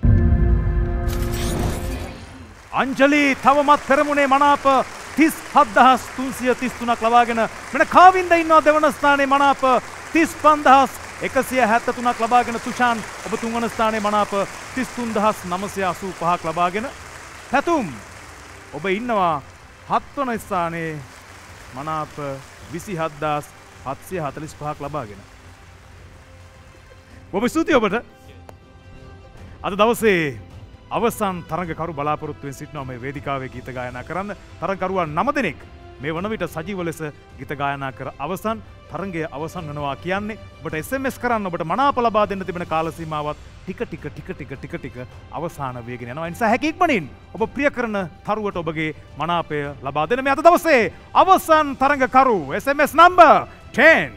අංජලි තවමත් පෙරමුණේ මනාප තිස් හත්දහස් තුන්සිය තිස් තුනක් ලබාගෙන මෙන්න කාවින්ද ඉන්නවා දෙවන ස්ථානයේ මනාප තිස් පන්දහස් එකසිය හැත්තෑ තුනක් ලබාගෙන තුෂාන් ඔබ තුන්වන ස්ථානයේ මනාප තිස් තුන්දහස් නවසිය අසූ පහක් ලබාගෙන පැතුම් ඔබ ඉන්නවා හත්වන ස්ථානයේ මනාප විසි හත්දහස් හත්සිය හතළිස් පහක් ලබාගෙන. බොහොම ස්තුතියි ඔබට. අද දවසේ අවසන් තරඟකරු බලාපොරොත්තුවෙන් සිටිනවා මේ වේදිකාවේ ගීත ගායනා කරන්න. තරඟකරුවන් නව දෙනෙක් මේ වන විට සජීව ලෙස ගීත ගායනා කර අවසන් තරඟය අවසන් වෙනවා කියන්නේ ඔබට එස් එම් එස් කරන්න ඔබට මනාප ලබා දෙන්න තිබෙන කාල සීමාවත් ටික ටික ටික ටික ටික ටික අවසාන වේගෙන යනවා. ඒ නිසා හැකි ඉක්මනින් ඔබ ප්‍රිය කරන තරුවට ඔබගේ මනාපය ලබා දෙන්න මේ අද දවසේ අවසන් තරඟකරු S M S number ten.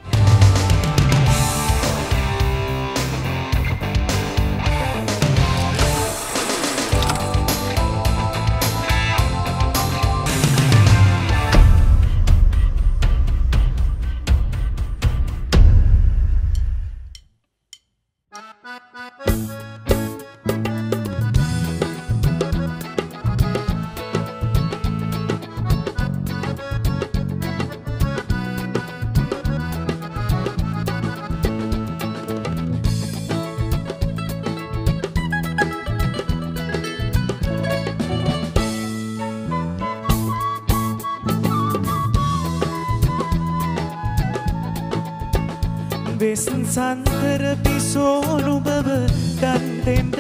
සන්තර පිසෝනු බව දන් දෙන්න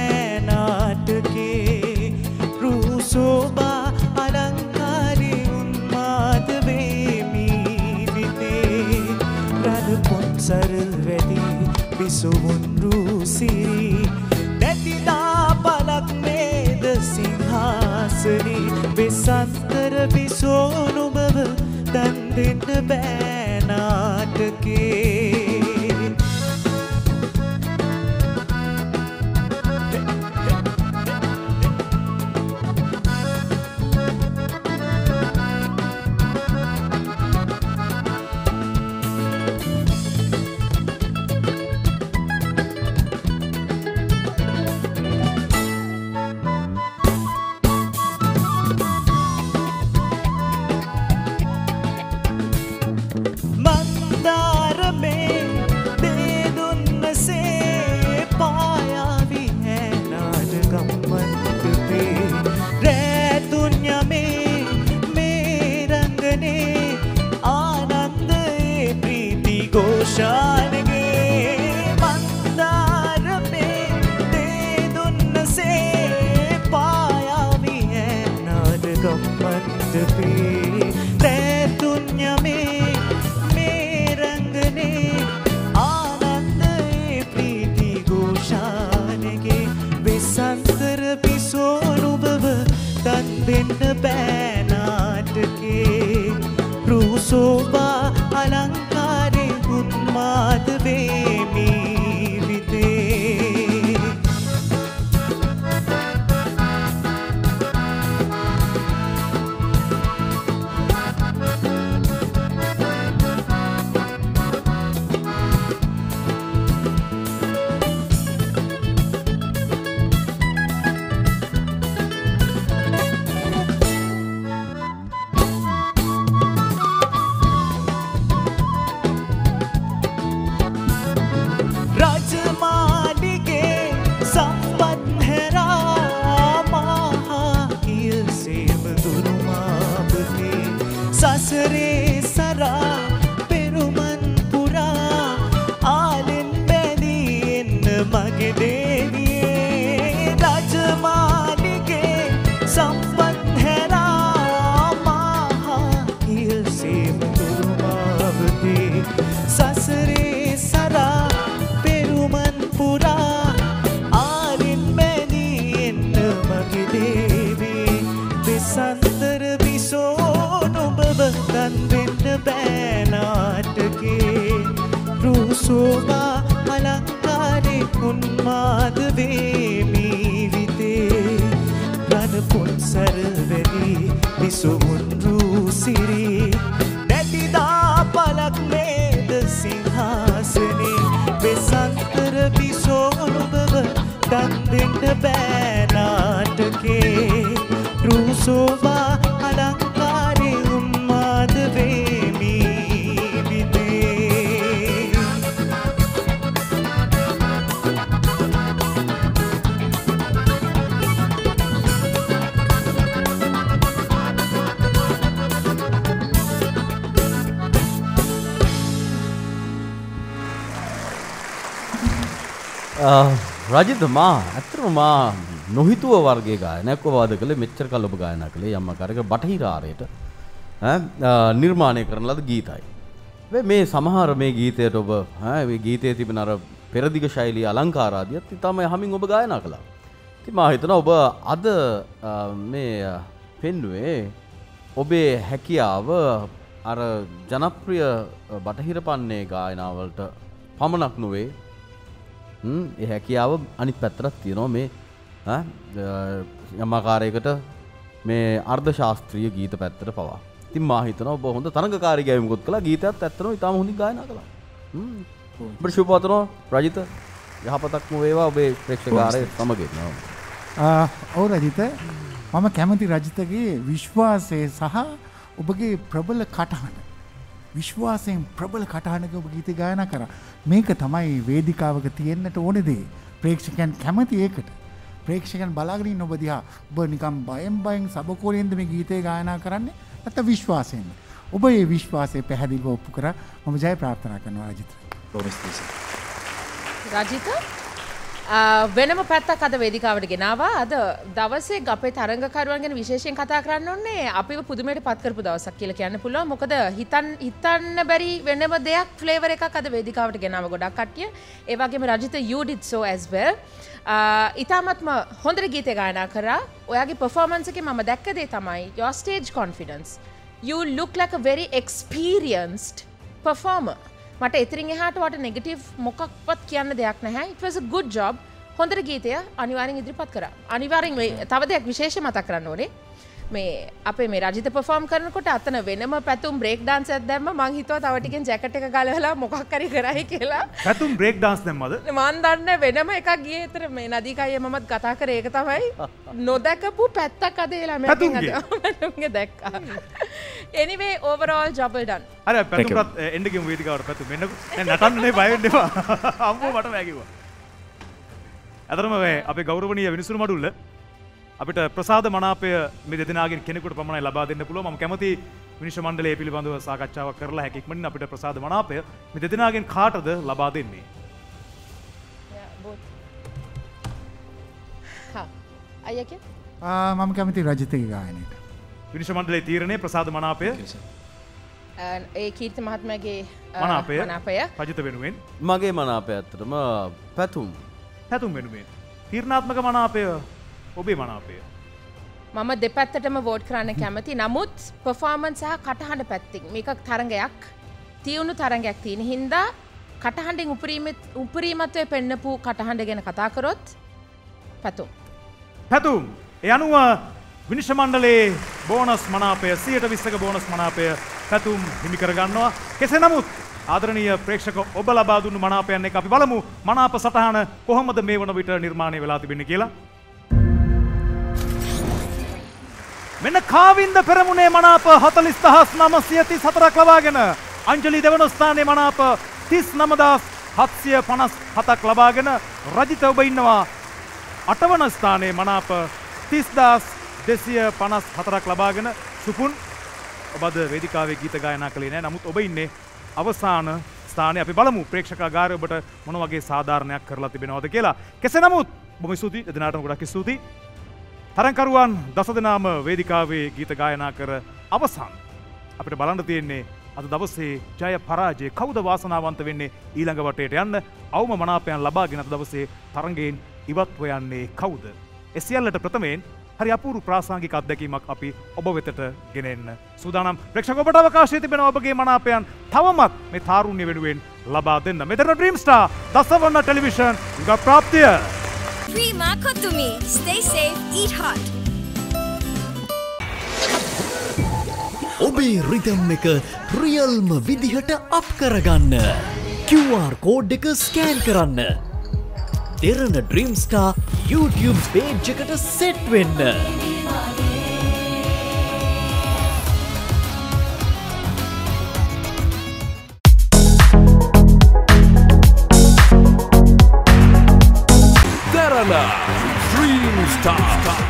බෑනාටකේ රූසෝබා අලංකාරී උන්මාද වේමී විතේ රළ පොන්සරල් වැඩි පිසුවුන් රූසිරි නැතිදා පලක් නේද සිංහාසනී වෙසන්තර පිසෝනු බව දන් දෙන්න බෑනාටකේ වෙන්න බෑ නාටකේ රූසෝබා අලංකාරේ උන්මාද වේමි විතේ රණ පොන්සර වෙලි විසුමුන් රූසිරි නැතිදා පලක් නේද සිංහාසනේ වෙසන්තර විසෝනුබව දන් දෙන්න බෑ නාටකේ රූසෝබා අලංකාරේ උන්මාද වේමි විතේ රජිත මා ඇත්තටම මා නොහිතුව වර්ගයේ ගායනයක් වාද කළේ මෙච්චර කල් ඔබ ගායනා කළේ යම් ආකාරයක බටහිර ආරයට නිර්මාණය කරන ලද ගීතයි. මේ සමහර මේ ගීතයට ඔබ මේ ගීතයේ තිබෙන අර පෙරදිග ශෛලී අලංකාර ආදියත් ඉතාම යහමින් ඔබ ගායනා කළා. ඉතින් මා හිතනවා ඔබ අද මේ පෙන්වුවේ ඔබේ හැකියාව අර ජනප්‍රිය බටහිර පන්නේ ගායනාවලට පමණක් නොවේ ඒ හැකියාව අනිත් පැත්තට තියෙනවා මේ යම් ආකාරයකට මේ අර්ධ ශාස්ත්‍රීය ගීත පැත්තට පවා. ඉතින් මා හිතනවා ඔබ හොඳ තරඟකාරී ගැයීමකුත් කළා ගීතයත් ඇත්තටම ඉතාම හොඳින් ගායනා කළා. හ්ම්. ඔබට ශුභ පතනවා රජිත යහපතක්ම වේවා ඔබේ ප්‍රේක්ෂකාරය සමග. ආ ඔව් රජිත මම කැමති රජිතගේ විශ්වාසය සහ ඔබගේ ප්‍රබල කටහඬ විශ්වාසයෙන් ප්‍රබල කටහඬක ඔබ ගීත ගායනා කරා. මේක තමයි වේදිකාවක තියෙන්නට ඕනේ දේ. ප්‍රේක්ෂකයන් කැමති ඒකට. ප්‍රේක්ෂකයන් බලාගෙන ඉන්න ඔබ දිහා ඔබ නිකම් බයෙන් බයෙන් සබකෝලෙන්ද මේ ගීතේ ගායනා කරන්නේ නැත්නම් විශ්වාසයෙන්. ඔබ මේ විශ්වාසය පැහැදිලිව ඔප්පු කරා. මම ජය ප්‍රාර්ථනා කරනවා රජිත. රජිත වෙනම පැත්තක් අද වේදිකාවට ගෙනාවා. අද දවසේ අපේ තරඟකරුවන් ගැන විශේෂයෙන් කතා කරන්න ඕනේ. අපිව පුදුමයට පත් කරපු දවසක් කියලා කියන්න පුළුවන්. මොකද හිතන් හිතන්න බැරි වෙනම දෙයක් ෆ්ලේවර් එකක් අද වේදිකාවට ගෙනාව ගොඩක් කට්ටිය. ඒ වගේම Rajitha you did so as well. ඉතාමත්ම හොඳට ගීතය ගායනා කරා. ඔයාගේ performance එකේ මම දැක්ක දේ තමයි your stage confidence. You look like a very experienced performer. මට එතරින් එහාට වට නෙගටිව් මොකක්වත් කියන්න දෙයක් නැහැ. It was a good job. හොඳට ගීතය අනිවාර්යෙන් ඉදිරිපත් කරා. අනිවාර්යෙන් මේ තව දෙයක් විශේෂ මතක් කරන්න ඕනේ. මේ අපේ මේ රජිත perform කරනකොට අතන වෙනම පැතුම් break dance එකක් දැම්ම මං හිතුවා තව ටිකෙන් ජැකට් එක ගලවලා මොකක් හරි කරයි කියලා. පැතුම් break dance දැම්මද? මන් දන්නේ වෙනම එකක් ගියේ ඒතර මේ නදීකයි මමත් කතා කරේ ඒක තමයි නොදකපු පැත්තක් අද ඒ ළමයාගෙන් අද මම දැක්කා. Anyway overall job well done. අර පැතුම්පත් එන්න ගියමු වේදිකාවට පැතුම් එන්න දැන් නටන්නේ බය වෙන්න එපා. අම්මෝ මට බෑ කිව්වා. අතරම අපේ ගෞරවනීය විනිසුරු මඩුල්ල අපිට ප්‍රසාද මනාපය මේ දෙදෙනාගෙන් කෙනෙකුට පමණයි ලබා දෙන්න පුළුවන්. මම කැමති විනිශ්චය මණ්ඩලය පිළිබඳව සාකච්ඡාවක් කරලා හැකි ඉක්මනින් අපිට ප්‍රසාද මනාපය මේ දෙදෙනාගෙන් කාටද ලබා දෙන්නේ? හා අයියා කිය? ආ මම කැමති රජිතගේ ගායනයට. විනිශ්චය මණ්ඩලයේ තීරණය ප්‍රසාද මනාපය. ඒ කීර්ති මහත්මයාගේ මනාපය මනාපය රජිත වෙනුවෙන්. මගේ මනාපය ඇත්තටම පැතුම්. පැතුම් වෙනුවෙන්. තීරණාත්මක මනාපය ඔබේ මනාපය. මම දෙපැත්තටම වෝට් කරන්න කැමති. නමුත් පර්ෆෝමන්ස් සහ කටහඬ පැත්තෙන් මේක තරඟයක් තියුණු තරඟයක් තියෙන හින්දා කටහඬෙන් උපරිමත්වයේ පෙන්නපු කටහඬ ගැන කතා කරොත් පැතුම්. පැතුම්. ඒ අනුව විනිශ්චය මණ්ඩලයේ බෝනස් මනාපය සියයට විස්සක බෝනස් මනාපය පැතුම් හිමි කර ගන්නවා. කෙසේ නමුත් ආදරණීය ප්‍රේක්ෂක ඔබ ලබා දුන්නු මනාපයන් එක අපි බලමු මනාප සටහන කොහොමද මේ වන විට නිර්මාණය වෙලා තිබෙන්නේ කියලා. මෙන්න කාවින්ද පෙරමුණේ මනාප හතළිස් දහස් නවසිය තිස් හතරක් ලබාගෙන අංජලි දෙවන ස්ථානයේ මනාප තිස් නව දහස් හත්සිය පනස් හතක් ලබාගෙන රජිත ඔබ ඉන්නවා අටවන ස්ථානයේ මනාප තිස් දහස් දෙසිය පනස් හතරක් ලබාගෙන සුපුන් ඔබ අද වේදිකාවේ ගීත ගායනා කළේ නැහැ. නමුත් ඔබ ඉන්නේ අවසාන ස්ථානයේ. අපි බලමු ප්‍රේක්ෂකාගාරය ඔබට මොන වගේ සාධාරණයක් කරලා තිබෙනවද කියලා. කෙසේ නමුත් බොහොම ස්තුතියි දෙදෙනාටම ගොඩක් ස්තුතියි. තරංකරුවන් දස දෙනාම වේදිකාවේ ගීත ගායනා කර අවසන්. අපිට බලන්න තියෙන්නේ අද දවසේ ජය පරාජය කවුද වාසනාවන්ත වෙන්නේ ඊළඟ වටේට යන්න. අවම මනාපයන් ලබාගෙන අද දවසේ තරඟයෙන් ඉවත්ව යන්නේ කවුද? ඒ සියල්ලට ප්‍රථමයෙන් හරි අපූරු ප්‍රාසංගික අත්දැකීමක් අපි ඔබ වෙතට ගෙනෙන්න සූදානම්. ප්‍රේක්ෂක ඔබට අවකාශය තිබෙනවා ඔබගේ මනාපයන් තවමත් මේ තාරුණ්‍ය වෙනුවෙන් ලබා දෙන්න. මෙතන ඩ්‍රීම් ස්ටාර් දසවර්ණ ටෙලිවිෂන් යුග ප්‍රාප්තිය. Prima Kotumi. Stay safe, eat hot. ඔබේ රිදම් එක රියල්ම විදිහට අප් කරගන්න Q R කෝඩ් එක ස්කෑන් කරන්න Derana Dream Star YouTube page එකට සෙට් වෙන්න Derana Dream Star.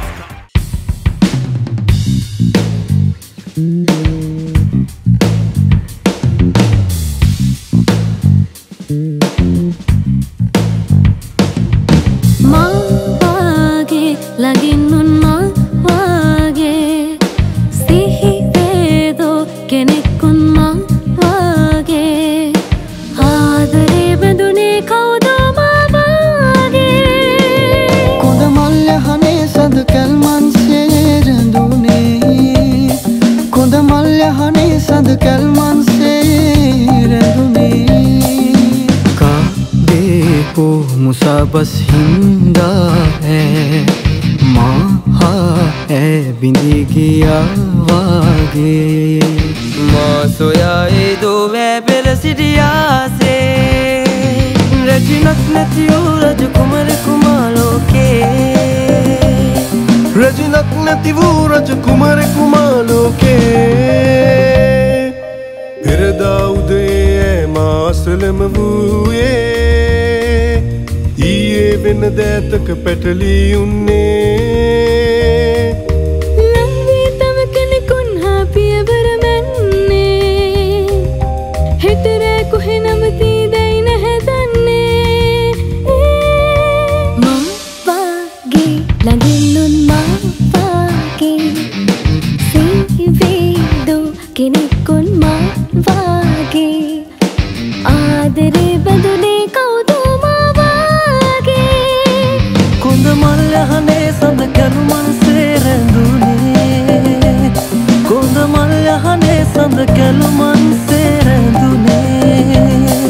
बस हिंदा है माहा है बिंदी किया वागे माँ सोया ए दो मैं बेलसिडिया से रजनक नतियो रज कुमार कुमारो के रजनक नतिवो रज कुमार कुमारो के फिर दाऊद ए मासलम वुए बिन दैतक पेटली उन्ने लंबी तमकन कुन्हा पिय बरमन्ने हिटरे कुहे नमती दैन है दन्ने माँ वागे लगिनुन माँ वागे सीवेदो किनिकुन माँ वागे आदरे बदले कौदो මල්යහනේ සඳ කැලුමන් සේරැඳුනේ කොඳ මල්යහනේ සඳ කැලුමන් සේරැඳුනේ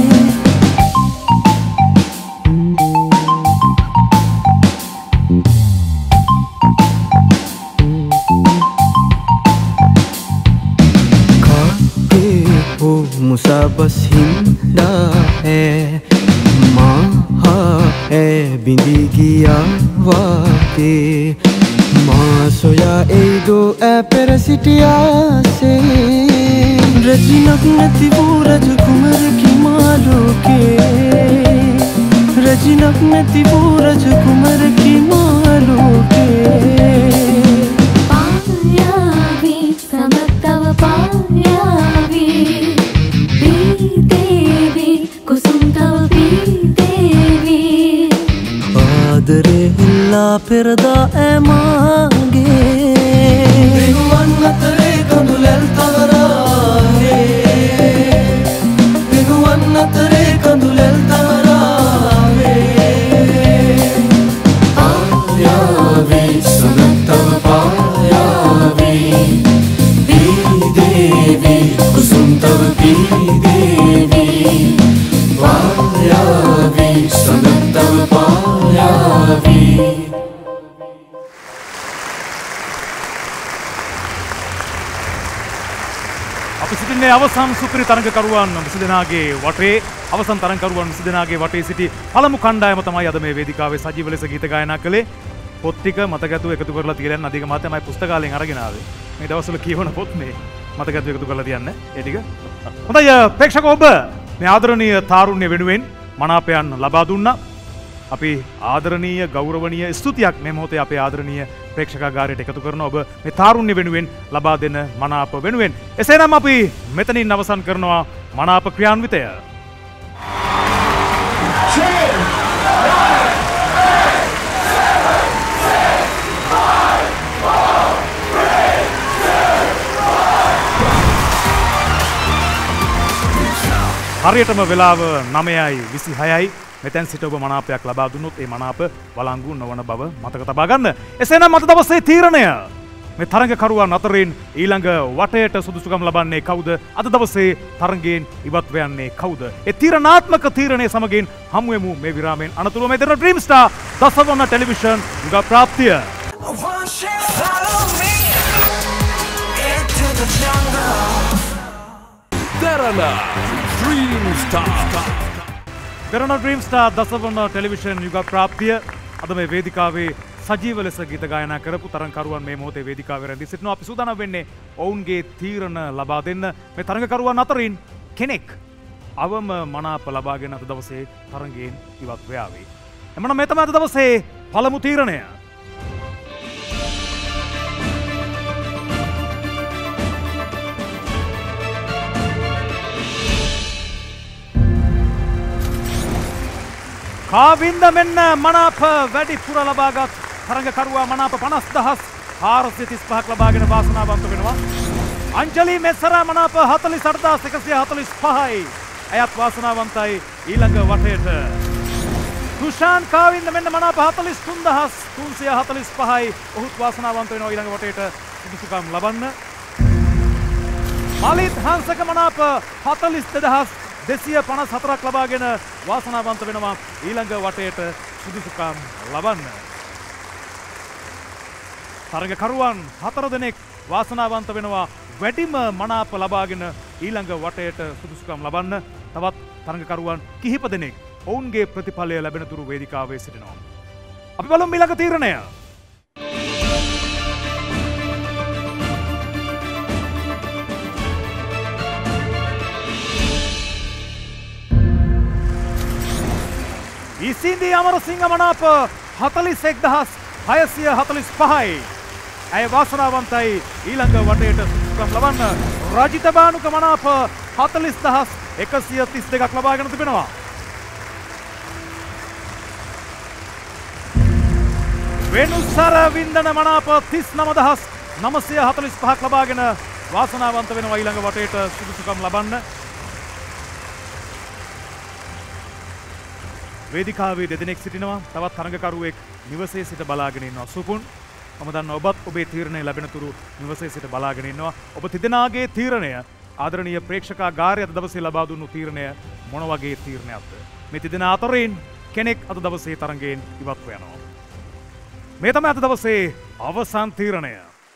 काटे वो मुसा बस हिंदा है माँ है बिंदी किया वाके माँ सोया ए दो ए पेरसिटिया से रजनक नतिवो रज कुमार की मालो के रजनक नतिवो रज कुमार की मालो के पायावी समतव पायावी देवी कुसुम तव देवी आदरे हिल्ला फिरदा ए मांगे बिगुवन नतरे कंदुलेल तवरागे बिगुवन नतरे कंदुलेल तवरागे पायावी समतव पायावी देवी कुसुम तव देवी पायावी समतव पायावी අපි සිටින්නේ අවසන් සුපිරි තරඟකරුවන් විසි දෙනාගේ වටේ අවසන් තරඟකරුවන් විසි දෙනාගේ වටේ සිටි පළමු කණ්ඩායම තමයි අද මේ වේදිකාවේ සජීව ලෙස ගීත ගායනා කළේ. පොත් ටික මතකතු එකතු කරලා තියලා අධික මාත්‍ය මම පුස්තකාලයෙන් අරගෙන ආවේ. මේ දවස්වල කියවන පොත් මේ මතකතු එකතු කරලා තියන්න. ඒ ටික. හොඳයි ප්‍රේක්ෂක ඔබ මේ ආදරණීය තාරුණ්‍ය වෙනුවෙන් මනාපයන් ලබා දුන්නා. අපි ආදරණීය ගෞරවනීය ස්තුතියක් මේ මොහොතේ අපේ ආදරණීය ප්‍රේක්ෂකාගාරයට එකතු කරන ඔබ මේ තාරුණ්‍ය වෙනුවෙන් ලබා දෙන මනාප වෙනුවෙන්. එසේනම් අපි මෙතනින් අවසන් කරනවා මනාප ක්‍රියාන්විතය. හරියටම වෙලාව නවයයි විසිහයයි මෙතැන් සිට ඔබ මනාපයක් ලබා දුන්නොත් ඒ මනාප වළංගු නොවන බව මතක තබා ගන්න. එසේනම් අද දවසේ තීරණය මේ තරඟකරුවන් අතරින් ඊළඟ වටයට සුදුසුකම් ලබන්නේ කවුද? අද දවසේ තරඟයෙන් ඉවත් වෙන්නේ කවුද? ඒ තීරණාත්මක තීරණය සමගින් හමු වෙමු මේ විරාමයෙන් අනතුරුව මේ දෙන ඩ්‍රීම් ස්ටාර් දසවන ටෙලිවිෂන් යුග ප්‍රාප්තිය. Derana Dream Star. Derana Dream Star දසවන ටෙලිවිෂන් යුග ප්‍රාප්තිය අද මේ වේදිකාවේ සජීව ලෙස ගීත ගායනා කරපු තරඟකරුවන් මේ මොහොතේ වේදිකාවේ රැඳී සිටිනවා. අපි සූදානම් වෙන්නේ ඔවුන්ගේ තීරණ ලබා දෙන්න. මේ තරඟකරුවන් අතරින් කෙනෙක් අවම මනාප ලබාගෙන අද දවසේ තරඟයෙන් ඉවත් වේවි. එමනම් මේ තමයි අද දවසේ පළමු තීරණය. කාවින්ද මෙන්න මනාප වැඩිපුර ලබාගත් තරඟකරුවා මනාප පනස් දහස් හාරසිය තිස් පහක් ලබාගෙන වාසනාවන්ත වෙනවා. අංජලි මෙසර මනාප හතළිස් අට දහස් එකසිය හතළිස් පහයි. ඇයත් වාසනාවන්තයි ඊළඟ වටේට. තුෂාන් කාවින්ද මෙන්න මනාප හතළිස් තුන් දහස් තුන්සිය හතළිස් පහයි. ඔහුත් වාසනාවන්ත වෙනවා ඊළඟ වටේට සුදුසුකම් ලබන්න. මලිත් හංසක මනාප හතළිස් දෙදහස් දෙසිය පනස් හතරක් ලබාගෙන වාසනාවන්ත වෙනවා ඊළඟ වටේට සුදුසුකම් ලබන්න. තරඟකරුවන් හතර දෙනෙක් වාසනාවන්ත වෙනවා වැඩිම මනාප ලබාගෙන ඊළඟ වටේට සුදුසුකම් ලබන්න. තවත් තරඟකරුවන් කිහිප දෙනෙක් ඔවුන්ගේ ප්‍රතිඵලය ලැබෙන තුරු වේදිකාවේ සිටිනවා. අපි බලමු ඊළඟ තීරණය. ඉසින්දී අමරසිංහ මනාප හතළිස් එක් දහස් හයසිය හතළිස් පහයි. ඇය වාසනාවන්තයි ඊළඟ වටේට සුදුසුකම් ලබන්න. රජිත බානුක මනාප හතළිස් දහස් එකසිය තිස් දෙකක් ලබාගෙන තිබෙනවා. වෙනුසර වින්දන මනාප තිස් නව දහස් නවසිය හතළිස් පහක් ලබාගෙන වාසනාවන්ත වෙනවා ඊළඟ වටේට සුදුසුකම් ලබන්න. වේදිකාවේ දෙදෙනෙක් සිටිනවා. තවත් තරඟකරුවෙක් නිවසේ සිට බලාගෙන ඉන්නවා. සුපුන් මම දන්නවා ඔබත් ඔබේ තීරණය ලැබෙන තුරු නිවසේ සිට බලාගෙන ඉන්නවා. ඔබ තිදෙනාගේ තීරණය ආදරණීය ප්‍රේක්ෂකාගාරය අද දවසේ ලබා දුන්නු තීරණය මොන වගේ තීරණයක්ද? මේ තිදෙනා අතරින් කෙනෙක් අද දවසේ තරඟයෙන් ඉවත්ව යනවා. මේ තමයි අද දවසේ අවසන් තීරණය.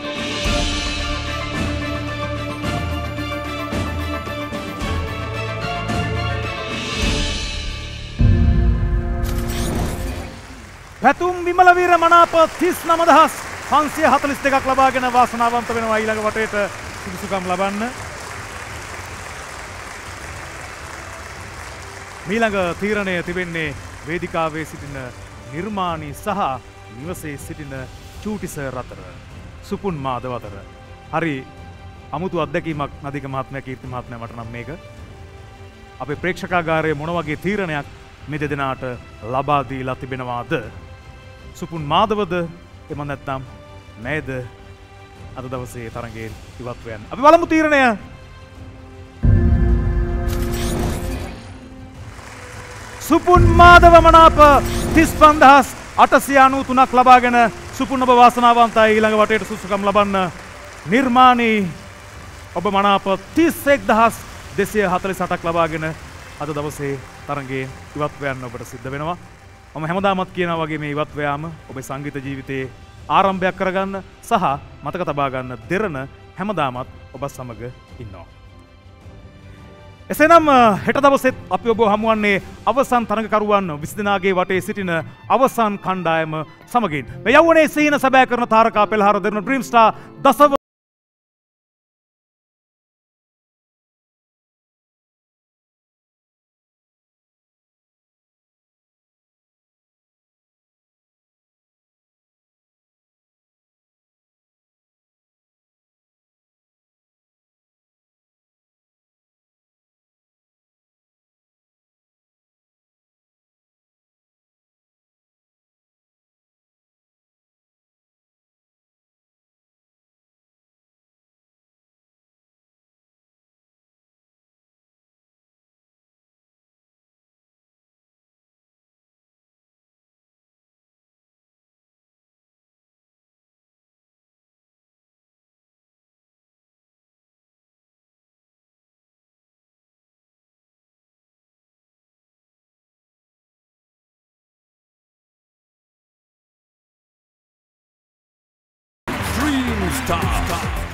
පැතුම් විමලවීර මනාප තිස් නව දහස් පන්සිය හතළිස් දෙකක් ලබාගෙන වාසනාවන්ත වෙනවා ඊළඟ වටේට සුදුසුකම් ලබන්න. මීළඟ තීරණය තිබෙන්නේ වේදිකාවේ සිටින නිර්මාණී සහ නිවසේ සිටින චූටි සර් අතර. සුපුන් මාධව අතර. හරි අමුතු අත්දැකීමක් නදික මහත්මයා කීර්ති මහත්මයා මට නම් මේක. අපේ ප්‍රේක්ෂකාගාරයේ මොන වගේ තීරණයක් මේ දෙදෙනාට ලබා දීලා තිබෙනවාද? සුපුන් මාධවද එම නැත්නම් නේද අද දවසේ තරඟයෙන් ඉවත් වෙන්න. අපි බලමු තීරණය. සුපුන් මාධව මනාප තිස් පන්දහස් අටසිය අනූ තුනක් ලබාගෙන සුපුන් ඔබ වාසනාවන්තයි ඊළඟ වටේට සුදුසුකම් ලබන්න. නිර්මාණී ඔබ මනාප තිස් එක් දහස් දෙසිය හතළිස් අටක් ලබාගෙන අද දවසේ තරඟයෙන් ඉවත් වෙන්න ඔබට සිද්ධ වෙනවා. මම හැමදාමත් කියනවා වගේ මේ ඉවත් වෑම ඔබේ සංගීත ජීවිතයේ ආරම්භයක් කරගන්න සහ මතක තබා ගන්න දෙරණ හැමදාමත් ඔබ සමග ඉන්නවා. එසේනම් හෙට දවසෙත් අපි ඔබ හමුවන්නේ අවසන් තරඟකරුවන් විසි දෙනාගේ වටේ සිටින අවසන් කණ්ඩායම සමගින්. මේ යෞවනයේ සීන සැබෑ කරන තාරකා පෙළහර දෙරණ ඩ්‍රීම් ස්ටාර් දසව Star.